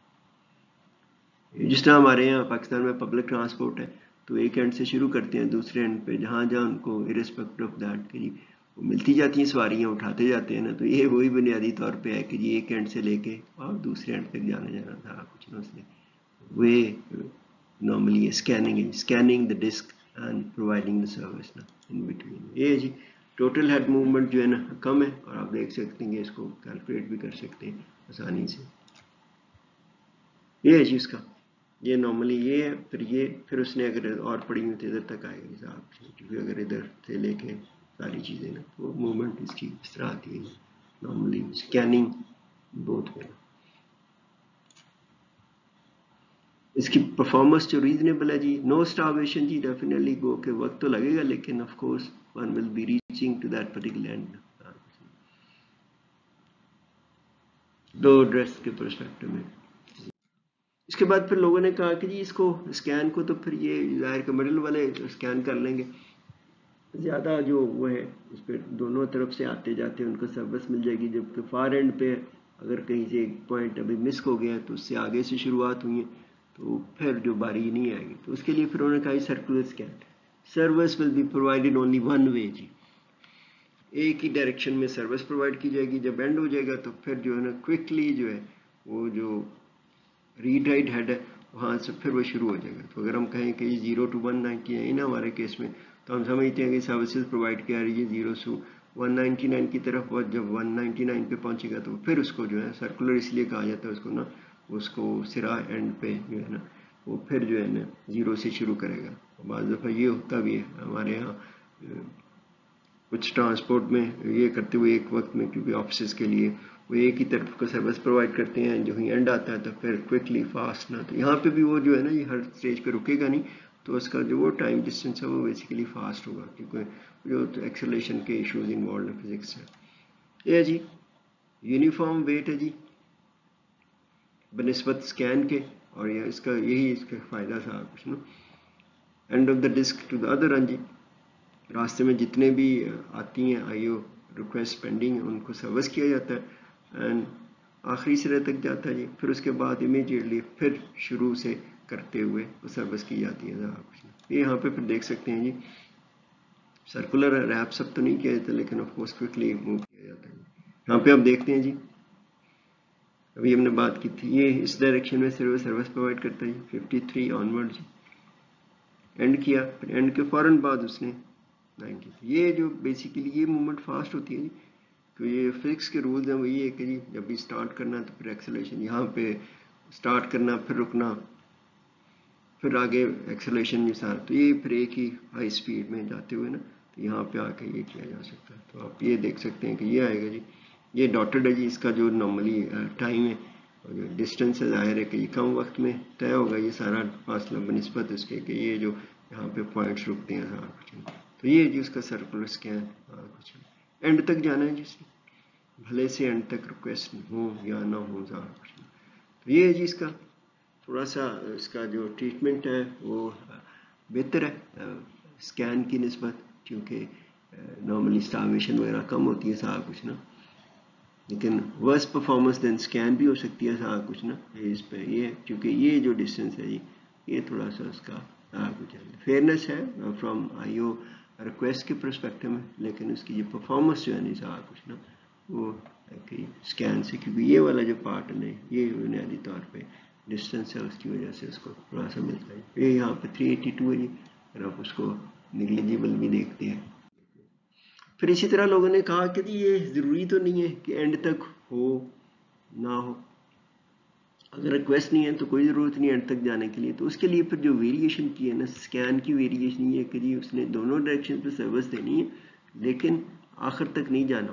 جس طرح ہمارے یہاں پاکستان میں پبلک ٹرانسپورٹ ہے تو ایک اینڈ سے شروع کرتے ہیں دوسرے اینڈ پہ جہاں ان کو ارسپیکٹ آف دیٹ کہ جی ملتی جاتی ہیں سواریاں اٹھاتے جاتے ہیں نا. تو یہ وہی بنیادی طور پہ ہے کہ جی ایک اینڈ سے لے کے اور دوسرے اینڈ تک جانا تھا کچھ نہ اس نے وہ normally scanning the disk and providing the service نا ان بٹوین. یہ جی ٹوٹل ہیڈ موومنٹ جو ہے نا کم ہے اور آپ دیکھ سکتے ہیں کہ اس کو کیلکولیٹ بھی کر سکتے ہیں آسانی سے. یہ ہے جی اس کا یہ نارملی یہ ہے پھر اس نے اگر اور پڑی ہوئی تو ادھر تک آئے گا صاحب کیونکہ اگر ادھر سے لے کے ساری چیزیں نا تو موومنٹ اس کی اس طرح آتی ہے نارملی اسکیننگ بہت ہے. اس کی پرفارمنس جو ریزنیبل ہے جی نو اسٹارویشن جی ڈیفینیٹلی گو کہ وقت تو لگے گا لیکن of course one will be reaching to that particular end. دو ڈریس کے پرسپیکٹو میں. اس کے بعد پھر لوگوں نے کہا کہ جی اس کو اسکین کو تو پھر یہ ظاہر کہ مڈل والے اسکین کر لیں گے, زیادہ جو وہ ہے اس پہ دونوں طرف سے آتے جاتے ہیں ان کو سروس مل جائے گی, جبکہ فار اینڈ پہ اگر کہیں سے ایک پوائنٹ ابھی مس ہو گیا تو اس سے آگے سے شروعات ہوئی ہیں تو پھر جو باری نہیں آئے گی. تو اس کے لیے پھر انہوں نے کہا circular scan service will be provided only one way, جی ایک ہی ڈائریکشن میں سروس پرووائڈ کی جائے گی. جب اینڈ ہو جائے گا تو پھر جو ہے نا کوئکلی جو ہے وہ جو ریڈ رائٹ ہیڈ ہے وہاں سے پھر وہ شروع ہو جائے گا. تو اگر ہم کہیں کہ 0 to 190 ہے نا ہمارے کیس میں, تو ہم سمجھتے ہیں کہ سروسز پرووائڈ کیا رہی ہے 0 سے 199 کی طرف, اور جب 199 پہ پہنچے گا تو پھر اس کو جو ہے سرکولر اس لیے کہا جاتا ہے اس کو نا, اس کو سرا اینڈ پہ جو ہے نا وہ پھر جو ہے نا 0 سے شروع کرے گا. بعض دفعہ یہ ہوتا بھی ہے ہمارے یہاں کچھ ٹرانسپورٹ میں یہ کرتے ہوئے ایک وقت میں, کیونکہ آفیسز کے لیے وہ ایک ہی طرف کو سروس پرووائڈ کرتے ہیں, جو ہی اینڈ آتا ہے تو پھر کوئکلی فاسٹ نا, تو یہاں پہ بھی وہ جو ہے نا یہ ہر اسٹیج پہ رکے گا نہیں, تو اس کا جو وہ ٹائم ڈسٹینس ہے وہ بیسیکلی فاسٹ ہوگا, کیونکہ جو ایکسیلریشن کے ایشوز انوالوڈ ہیں فزکس سے. یہ جی یونیفارم ویٹ ہے جی بنسبت اسکین کے, اور یہ اس کا یہی اس کا فائدہ تھا کچھ نا. End of the disk to the other, جی راستے میں جتنے بھی آتی ہیں آئی او ریکویسٹ پینڈنگ ان کو سروس کیا جاتا ہے اینڈ آخری سرے تک جاتا ہے جی. پھر اس کے بعد امیجیٹلی پھر شروع سے کرتے ہوئے وہ سروس کی جاتی ہے. یہ یہاں پہ پھر دیکھ سکتے ہیں جی سرکولر ریپ سب تو نہیں کیا جاتا لیکن آف کورس کوئکلی موو کیا جاتا ہے. یہاں پہ آپ دیکھتے ہیں جی ابھی ہم نے بات کی تھی یہ اس ڈائریکشن میں سروس پرووائڈ کرتا ہے جی 53 آنورڈ جی. اینڈ کیا پھر اینڈ کے فوراً بعد اس نے 90. یہ جو بیسیکلی یہ موومنٹ فاسٹ ہوتی ہے جی, تو یہ فزکس کے رولز ہیں وہ یہ ہے کہ جی جب بھی اسٹارٹ کرنا تو پھر ایکسیلریشن یہاں پہ اسٹارٹ کرنا, پھر رکنا, پھر آگے ایکسیلریشن کے ساتھ, تو یہ پھر ایک ہی ہائی اسپیڈ میں جاتے ہوئے نا تو یہاں پہ آ کے یہ کیا جا سکتا ہے. تو آپ یہ دیکھ سکتے ہیں کہ یہ آئے گا جی, یہ ڈاٹڈ ہے جی, اس کا جو نارملی ٹائم ہے اور جو ڈسٹینس ہے ظاہر ہے کہ یہ کم وقت میں طے ہوگا یہ سارا فاصلہ بنسبت اس کے کہ یہ جو یہاں پہ پوائنٹس رکتے ہیں سارا کچھ. تو یہ جی اس کا سرکولر اسکین کچھ اینڈ تک جانا ہے جس بھلے سے اینڈ تک ریکویسٹ ہو یا نہ ہو سارا کچھ. تو یہ ہے جی اس کا تھوڑا سا اس کا جو ٹریٹمنٹ ہے وہ بہتر ہے اسکین کی نسبت, کیونکہ نارملی اسٹارمیشن وغیرہ کم ہوتی ہے سارا کچھ نا, لیکن ورس پرفارمنس دین اسکین بھی ہو سکتی ہے سارا کچھ نا اس پہ یہ, کیونکہ یہ جو ڈسٹینس ہے جی یہ تھوڑا سا اس کا کچھ فیئرنیس ہے فرام آئی او ریکویسٹ کے پرسپیکٹو میں, لیکن اس کی جو پرفارمنس جو ہے نہیں سارا کچھ نا وہ اسکین سے, کیونکہ یہ والا جو پارٹ ہے یہ بنیادی طور پہ ڈسٹینس ہے اس کی وجہ سے اس کو تھوڑا سا ملتا ہے. یہ یہاں پہ 382 ہے جی, اگر آپ اس کو نیگلیجیبل بھی دیکھتے ہیں. پھر اسی طرح لوگوں نے کہا کہ یہ ضروری تو نہیں ہے کہ اینڈ تک ہو نہ ہو, اگر ریکویسٹ نہیں ہے تو کوئی ضرورت نہیں اینڈ تک جانے کے لیے. تو اس کے لیے پھر جو ویریشن کی ہے نا اسکین کی ویریشن یہ کہ جی اس نے دونوں ڈائریکشن پہ سروس دینی ہے لیکن آخر تک نہیں جانا,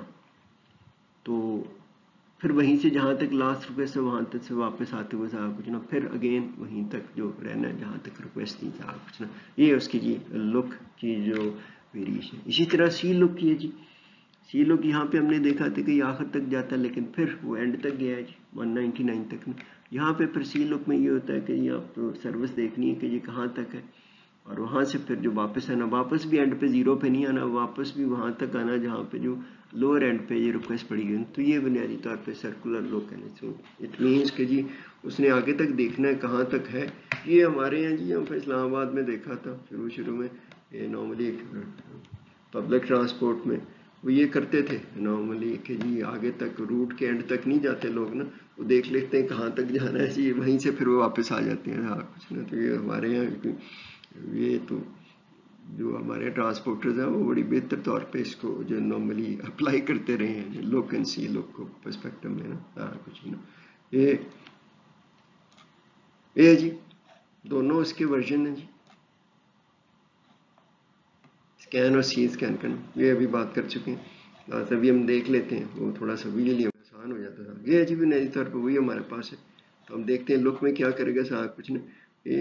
تو پھر وہیں سے جہاں تک لاسٹ ریکویسٹ ہے وہاں تک سے واپس آتے ہوئے سارا کچھ نا پھر اگین وہیں تک جو رہنا ہے جہاں تک ریکویسٹ نہیں سارا کچھ نا. یہ اس کی جی لک کی جو ویریشن. اسی طرح سی لک کی ہے جی, سی لک یہاں پہ ہم نے دیکھا تھا کہ یہ آخر تک جاتا ہے لیکن پھر وہ اینڈ تک گیا ہے جی 199 تک. یہاں پہ پھر سی لک میں یہ ہوتا ہے کہ یہ آپ کو سروس دیکھنی ہے کہ یہ کہاں تک ہے, اور وہاں سے پھر جو واپس آنا, واپس بھی اینڈ پہ 0 پہ نہیں آنا, واپس بھی وہاں تک آنا جہاں پہ جو لوور اینڈ پہ یہ ریکویسٹ پڑی گئی. تو یہ بنیادی طور پہ سرکولر لک ہے. سو اٹ مینس کہ جی اس نے آگے تک دیکھنا ہے کہاں تک ہے. یہ ہمارے یہاں جی ہم اسلام آباد میں دیکھا تھا شروع میں, یہ نارملی پبلک ٹرانسپورٹ میں وہ یہ کرتے تھے نارملی کہ جی آگے تک روٹ کے اینڈ تک نہیں جاتے لوگ نا, وہ دیکھ لیتے ہیں کہاں تک جانا ہے جی, وہیں سے پھر وہ واپس آ جاتے ہیں کچھ نا. تو یہ ہمارے یہاں یہ تو جو ہمارے ٹرانسپورٹرز ہیں وہ بڑی بہتر طور پہ اس کو جو نارملی اپلائی کرتے رہے ہیں لوک اینڈ سی لوک کو پرسپیکٹو میں نا کچھ نا. یہ جی دونوں اس کے ورژن ہیں جی, اسکین اور سی اسکین کرنا, یہ ابھی بات کر چکے ہیں. ابھی ہم دیکھ لیتے ہیں وہ تھوڑا سا ویژلی آسان ہو جاتا تھا. یہ جی بھی نئی طور پہ وہی ہمارے پاس ہے. تو ہم دیکھتے ہیں لک میں کیا کرے گا سارا کچھ نا, یہ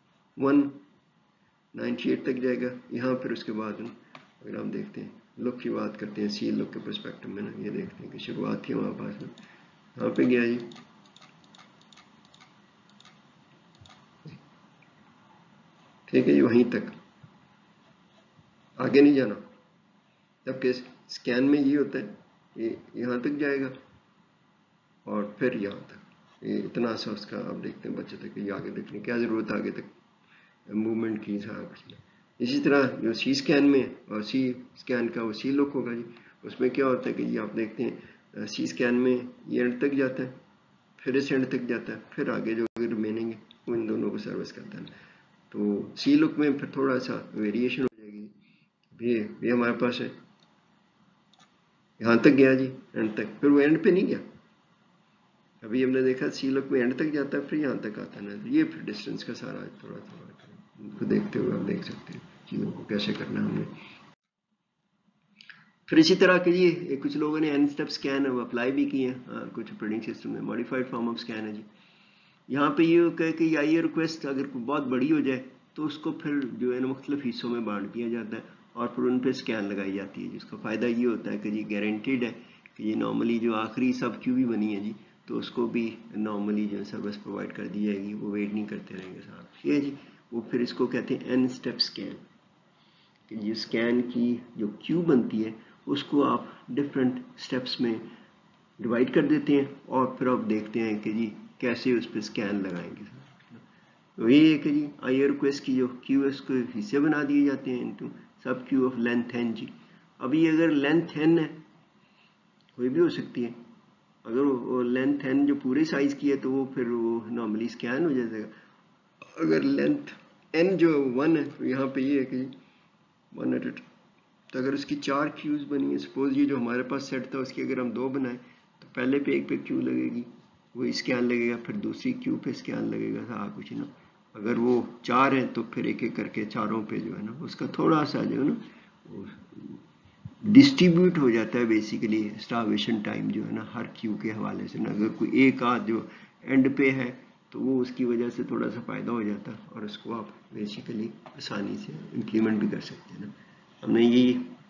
198 تک جائے گا یہاں. پھر اس کے بعد اگر ہم دیکھتے ہیں لک کی بات کرتے ہیں سی لک کے پرسپیکٹو میں نا, یہ دیکھتے ہیں کہ شروعات تھی ہمارے پاس نا यहाँ पे गया जी, ठीक है जी, वहीं तक आगे नहीं जाना। जबकि स्कैन में ये होता है ये यहाँ तक जाएगा और फिर यहाँ तक, ये इतना सा उसका आप देखते हैं बच्चे तक, ये आगे देखने की क्या ज़रूरत आगे तक मूवमेंट की सारा कुछ नहीं। इसी तरह जो सी स्कैन में और सी स्कैन का वो सी लुक होगा जी, उसमें क्या होता है कि जी आप देखते हैं सी स्कैन में ये एंड तक जाता है, फिर इस एंड तक जाता है, फिर आगे जो रिमेनिंग है वो इन दोनों को सर्विस करता है। तो सी लुक में फिर थोड़ा सा वेरिएशन हो जाएगी। ये हमारे पास है, यहाँ तक गया जी एंड तक, फिर वो एंड पे नहीं गया। अभी हमने देखा सी लुक में एंड तक जाता है, फिर यहाँ तक आता है ना, तो ये फिर डिस्टेंस का सारा थोड़ा थोड़ा उनको देखते हुए आप देख सकते हैं चीज़ों को कैसे करना है हमने। फिर इसी तरह के लिए कुछ लोगों ने एन स्टेप स्कैन अप्लाई भी किए हैं कुछ ऑपरेटिंग सिस्टम में, मॉडिफाइड फॉर्म ऑफ स्कैन है जी। यहाँ पे ये कहे कि ये रिक्वेस्ट अगर बहुत बड़ी हो जाए तो उसको फिर जो है ना मुख्तलिफ हिस्सों में बांट दिया जाता है और फिर उन पर स्कैन लगाई जाती है, जिसका फ़ायदा ये होता है कि जी गारंटीड है कि ये नॉर्मली जो आखिरी सब क्यू भी बनी है जी, तो उसको भी नॉर्मली जो सर्विस प्रोवाइड कर दी जाएगी, वो वेट नहीं करते रहेंगे साहब। ये जी वो फिर इसको कहते हैं एन स्टेप स्कैन, कि ये स्कैन की जो क्यू बनती है उसको आप डिफरेंट स्टेप्स में डिवाइड कर देते हैं और फिर आप देखते हैं कि जी कैसे उस पर स्कैन लगाएंगे। तो ये है कि जी आई रिक्वेस्ट की जो क्यू है उसको हिस्से बना दिए जाते हैं into sub queue of length N जी। अभी अगर लेंथ एन है, कोई भी हो सकती है, अगर वो लेंथ एन जो पूरे साइज की है तो वो फिर वो नॉर्मली स्कैन हो जाएगा। अगर लेंथ एन जो 1 है तो यहाँ पे ये है कि 1 एट इट, तो अगर उसकी 4 क्यूज बनी है, सपोज ये जो हमारे पास सेट था उसकी अगर हम 2 बनाए तो पहले पे एक पे क्यू लगेगी, वो स्कैन लगेगा, फिर दूसरी क्यू पे स्कैन लगेगा, हाँ कुछ ना। अगर वो 4 हैं तो फिर एक एक करके चारों पे जो है ना उसका थोड़ा सा जो है ना डिस्ट्रीब्यूट हो जाता है बेसिकली स्टार्वेशन टाइम जो है ना हर क्यू के हवाले से ना। अगर कोई एक आध जो एंड पे है तो वो उसकी वजह से थोड़ा सा फ़ायदा हो जाता है और उसको आप बेसिकली आसानी से इम्प्लीमेंट भी कर सकते हैं ना। हमने ये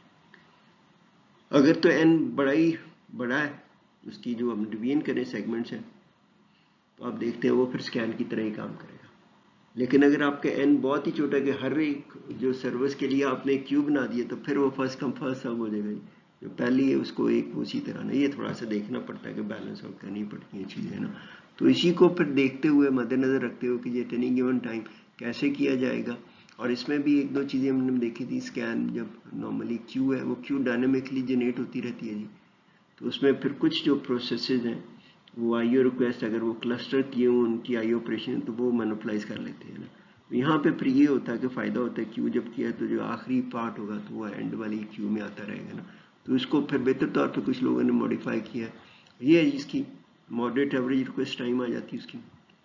अगर तो एन बड़ा है उसकी जो हम डिवीजन करें सेगमेंट्स हैं तो आप देखते हैं वो फिर स्कैन की तरह ही काम करेगा। लेकिन अगर आपका एन बहुत ही छोटा है कि हर एक जो सर्विस के लिए आपने एक क्यू बना दिया तो फिर वो फर्स्ट कम फर्स्ट सर्व हो जाएगा, जो पहली है उसको एक उसी तरह ना, ये थोड़ा सा देखना पड़ता है कि बैलेंस आउट करनी पड़ती है चीज़ें ना। तो इसी को फिर देखते हुए मद्देनजर रखते हुए कि ये एनी गिवन टाइम कैसे किया जाएगा। और इसमें भी एक दो चीज़ें हमने देखी थी, स्कैन जब नॉर्मली क्यू है वो क्यू डायनेमिकली जनरेट होती रहती है जी, तो उसमें फिर कुछ जो प्रोसेसेस हैं वो आईओ रिक्वेस्ट अगर वो क्लस्टर किए हों उनकी आईओ ऑपरेशन तो वो मोनोपलाइज कर लेते हैं ना। यहाँ पे फिर ये होता है कि फ़ायदा होता है क्यू जब किया तो जो आखिरी पार्ट होगा तो वो एंड वाली क्यू में आता रहेगा ना। तो इसको फिर बेहतर तौर पे कुछ लोगों ने मॉडिफाई किया, ये है इसकी मॉडरेट एवरेज रिक्वेस्ट टाइम आ जाती है उसकी,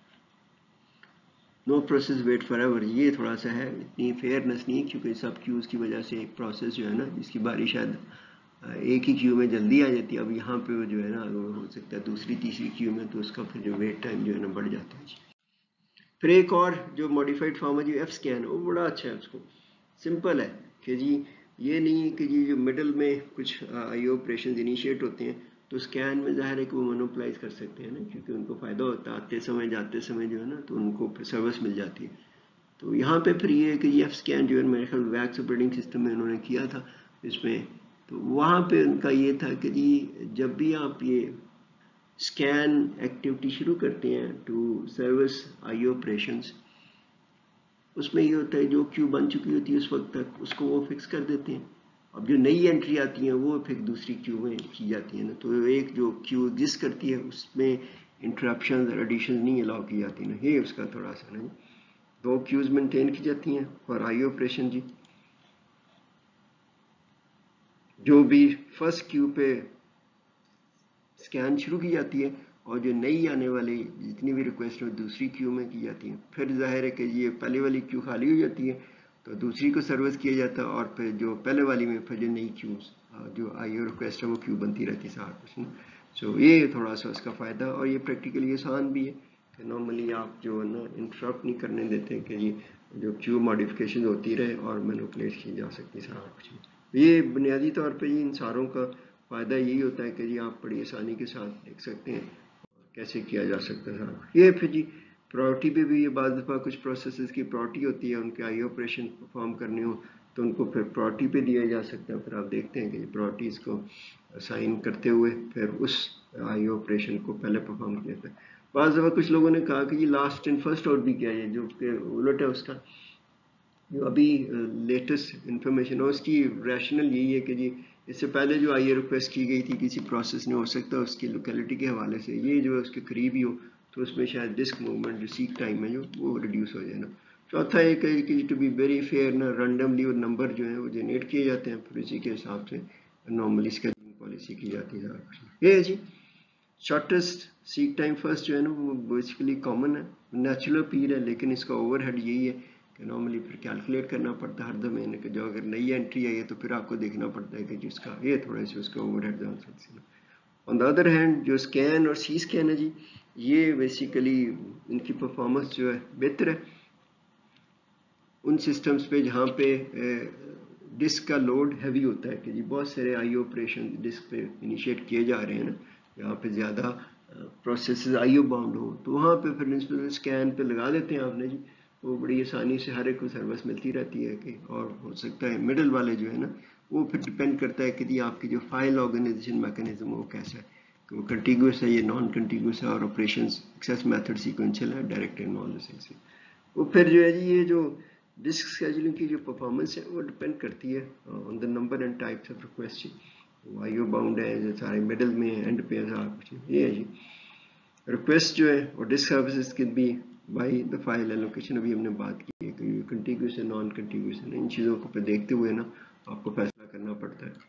no process wait forever. ये थोड़ा सा है, इतनी फेयरनेस नहीं क्योंकि सब क्यूज़ की वजह से एक प्रोसेस जो है ना जिसकी बारी शायद एक ही क्यू में जल्दी आ जाती है, अब यहाँ पे वो जो है ना अगर हो सकता है दूसरी तीसरी क्यू में तो उसका फिर जो वेट टाइम जो है ना बढ़ जाता है। फिर एक और जो मॉडिफाइड फॉर्म है जो एफ स्कैन वो बड़ा अच्छा है, उसको सिंपल है कि जी ये नहीं कि जी जो मिडल में कुछ आई ऑपरेशन इनिशिएट होते हैं तो स्कैन में ज़ाहिर है कि वो मोनोपलाइज कर सकते हैं ना, क्योंकि उनको फ़ायदा होता है आते समय जाते समय जो है ना, तो उनको फिर सर्विस मिल जाती है। तो यहाँ पे फिर ये है कि एफ स्कैन जो है मेरे ख्याल वैक्स ऑपरेटिंग सिस्टम में उन्होंने किया था इसमें, तो वहाँ पे उनका ये था कि जी जब भी आप ये स्कैन एक्टिविटी शुरू करते हैं टू सर्विस आई ऑपरेशंस, उसमें ये होता है जो क्यू बन चुकी होती है उस वक्त तक उसको वो फिक्स कर देते हैं। अब जो नई एंट्री आती है वो फिर दूसरी क्यू में की जाती है ना, तो एक जो क्यू एग्जिस्ट करती है उसमें इंटरप्शन और एडिशन नहीं अलाउ की जाती ना, ये उसका थोड़ा सा नहीं। दो क्यूज मेंटेन की जाती हैं फॉर आई ऑपरेशन जी, जो भी फर्स्ट क्यू पे स्कैन शुरू की जाती है और जो नई आने वाली जितनी भी रिक्वेस्ट हो दूसरी क्यू में की जाती है। फिर जाहिर है कि ये पहले वाली क्यू खाली हो जाती है तो दूसरी को सर्विस किया जाता है और फिर जो पहले वाली में फिर जो नई क्यूज जो आई रिक्वेस्ट है वो क्यू बनती रहती है सारा कुछ। सो ये थोड़ा सा उसका फ़ायदा और ये प्रैक्टिकली आसान भी है कि नॉर्मली आप जो है ना इंटरप्ट नहीं करने देते कि ये जो क्यू मॉडिफिकेशन होती रहे और मैनिपुलेट की जा सकती सारा कुछ। ये बुनियादी तौर पे ये इन सारों का फ़ायदा यही होता है कि जी आप बड़ी आसानी के साथ देख सकते हैं कैसे किया जा सकता है। ये फिर जी प्रायोरिटी पे भी ये बाद दफ़ा कुछ प्रोसेसेस की प्रायोरिटी होती है, उनके आई ऑपरेशन परफॉर्म करने हो तो उनको फिर प्रायोरिटी पे दिया जा सकता है। फिर आप देखते हैं कि प्रायोरिटीज़ को असाइन करते हुए फिर उस आई ऑपरेशन को पहले परफॉर्म किया जाता है। बाद दफ़ा कुछ लोगों ने कहा कि ये लास्ट इन फर्स्ट आउट भी किया है, जो कि उलट है उसका। जो अभी लेटेस्ट इंफॉर्मेशन है उसकी रैशनल यही है कि जी इससे पहले जो आई रिक्वेस्ट की गई थी किसी प्रोसेस ने, हो सकता है उसकी लोकेलिटी के हवाले से ये जो है उसके करीब ही हो, तो उसमें शायद डिस्क मूवमेंट जो सीक टाइम है जो वो रिड्यूस हो जाए ना। चौथा एक है कि टू बी वेरी फेयर ना रैंडमली और नंबर जो है वो जनरेट किए जाते हैं, फिर उसी के हिसाब से नॉर्मली स्केड्यूलिंग पॉलिसी की जाती है। ये है जी शॉर्टेस्ट सीक टाइम फर्स्ट जो है ना वो बेसिकली कॉमन है, नेचुरल पीरियड है, लेकिन इसका ओवरहेड यही है कि नॉर्मली फिर कैलकुलेट करना पड़ता है हर दो महीने के। जो अगर नई एंट्री आई है तो फिर आपको देखना पड़ता है कि जिसका ये थोड़ा सा उसका ओवरहेड ज़्यादा सकते हैं। ऑन द अदर हैंड जो स्कैन और सी स्कैन है जी, ये बेसिकली इनकी परफॉर्मेंस जो है बेहतर है उन सिस्टम्स पे जहाँ पे डिस्क का लोड हैवी होता है कि जी बहुत सारे आई ऑपरेशन डिस्क पे इनिशिएट किए जा रहे हैं ना, यहाँ पे ज़्यादा प्रोसेसेस आईओ बाउंड हो, तो वहाँ पे फिर स्कैन पे लगा देते हैं आपने जी, वो बड़ी आसानी से हर एक को सर्विस मिलती रहती है कि। और हो सकता है मिडल वाले जो है ना वो फिर डिपेंड करता है कि जी आपकी जो फाइल ऑर्गेनाइजेशन मैकेनिज्म वो कैसा है, कि वो कंटिग्यूस है या नॉन कंटिग्यूस है, और ऑपरेशन एक्सेस मेथड सीक्वेंशियल है, डायरेक्ट एंड नॉन से। वो फिर जो है जी ये जो डिस्क शेड्यूलिंग की जो परफॉर्मेंस है वो डिपेंड करती है on the number and types of request. I O bound है सारे मिडल में एंड पे सारा कुछ ये है जी। रिक्वेस्ट जो है और disk services can be by the file allocation, अभी हमने बात की है कि कंटिग्यूस है नॉन कंटिग्यूस है, इन चीज़ों को पे देखते हुए ना आपको फैसला करना पड़ता है।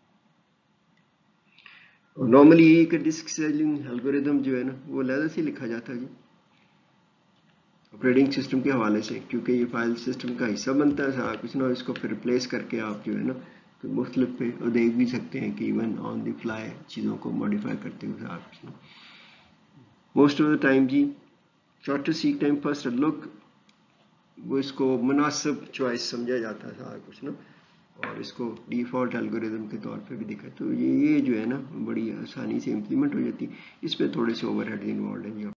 और नॉर्मली एक डिस्क शेड्यूलिंग एल्गोरिदम जो है ना वो लहजा से लिखा जाता है जी ऑपरेटिंग सिस्टम के हवाले से, क्योंकि ये फाइल सिस्टम का हिस्सा बनता है सारा कुछ ना, इसको फिर रिप्लेस करके आप जो है ना तो मुख्तलिफ पे और देख भी सकते हैं कि इवन ऑन द फ्लाई चीज़ों को मॉडिफाई करते हुए सारा कुछ ना। मोस्ट ऑफ द टाइम जी shortest seek time first look वो इसको मुनासिब चॉइस समझा जाता है सारा कुछ ना, और इसको डिफ़ॉल्ट एल्गोरिदम के तौर पे भी दिखा, तो ये जो है ना बड़ी आसानी से इम्प्लीमेंट हो जाती है। इसमें थोड़े से ओवरहेड इन्वॉल्व है जी।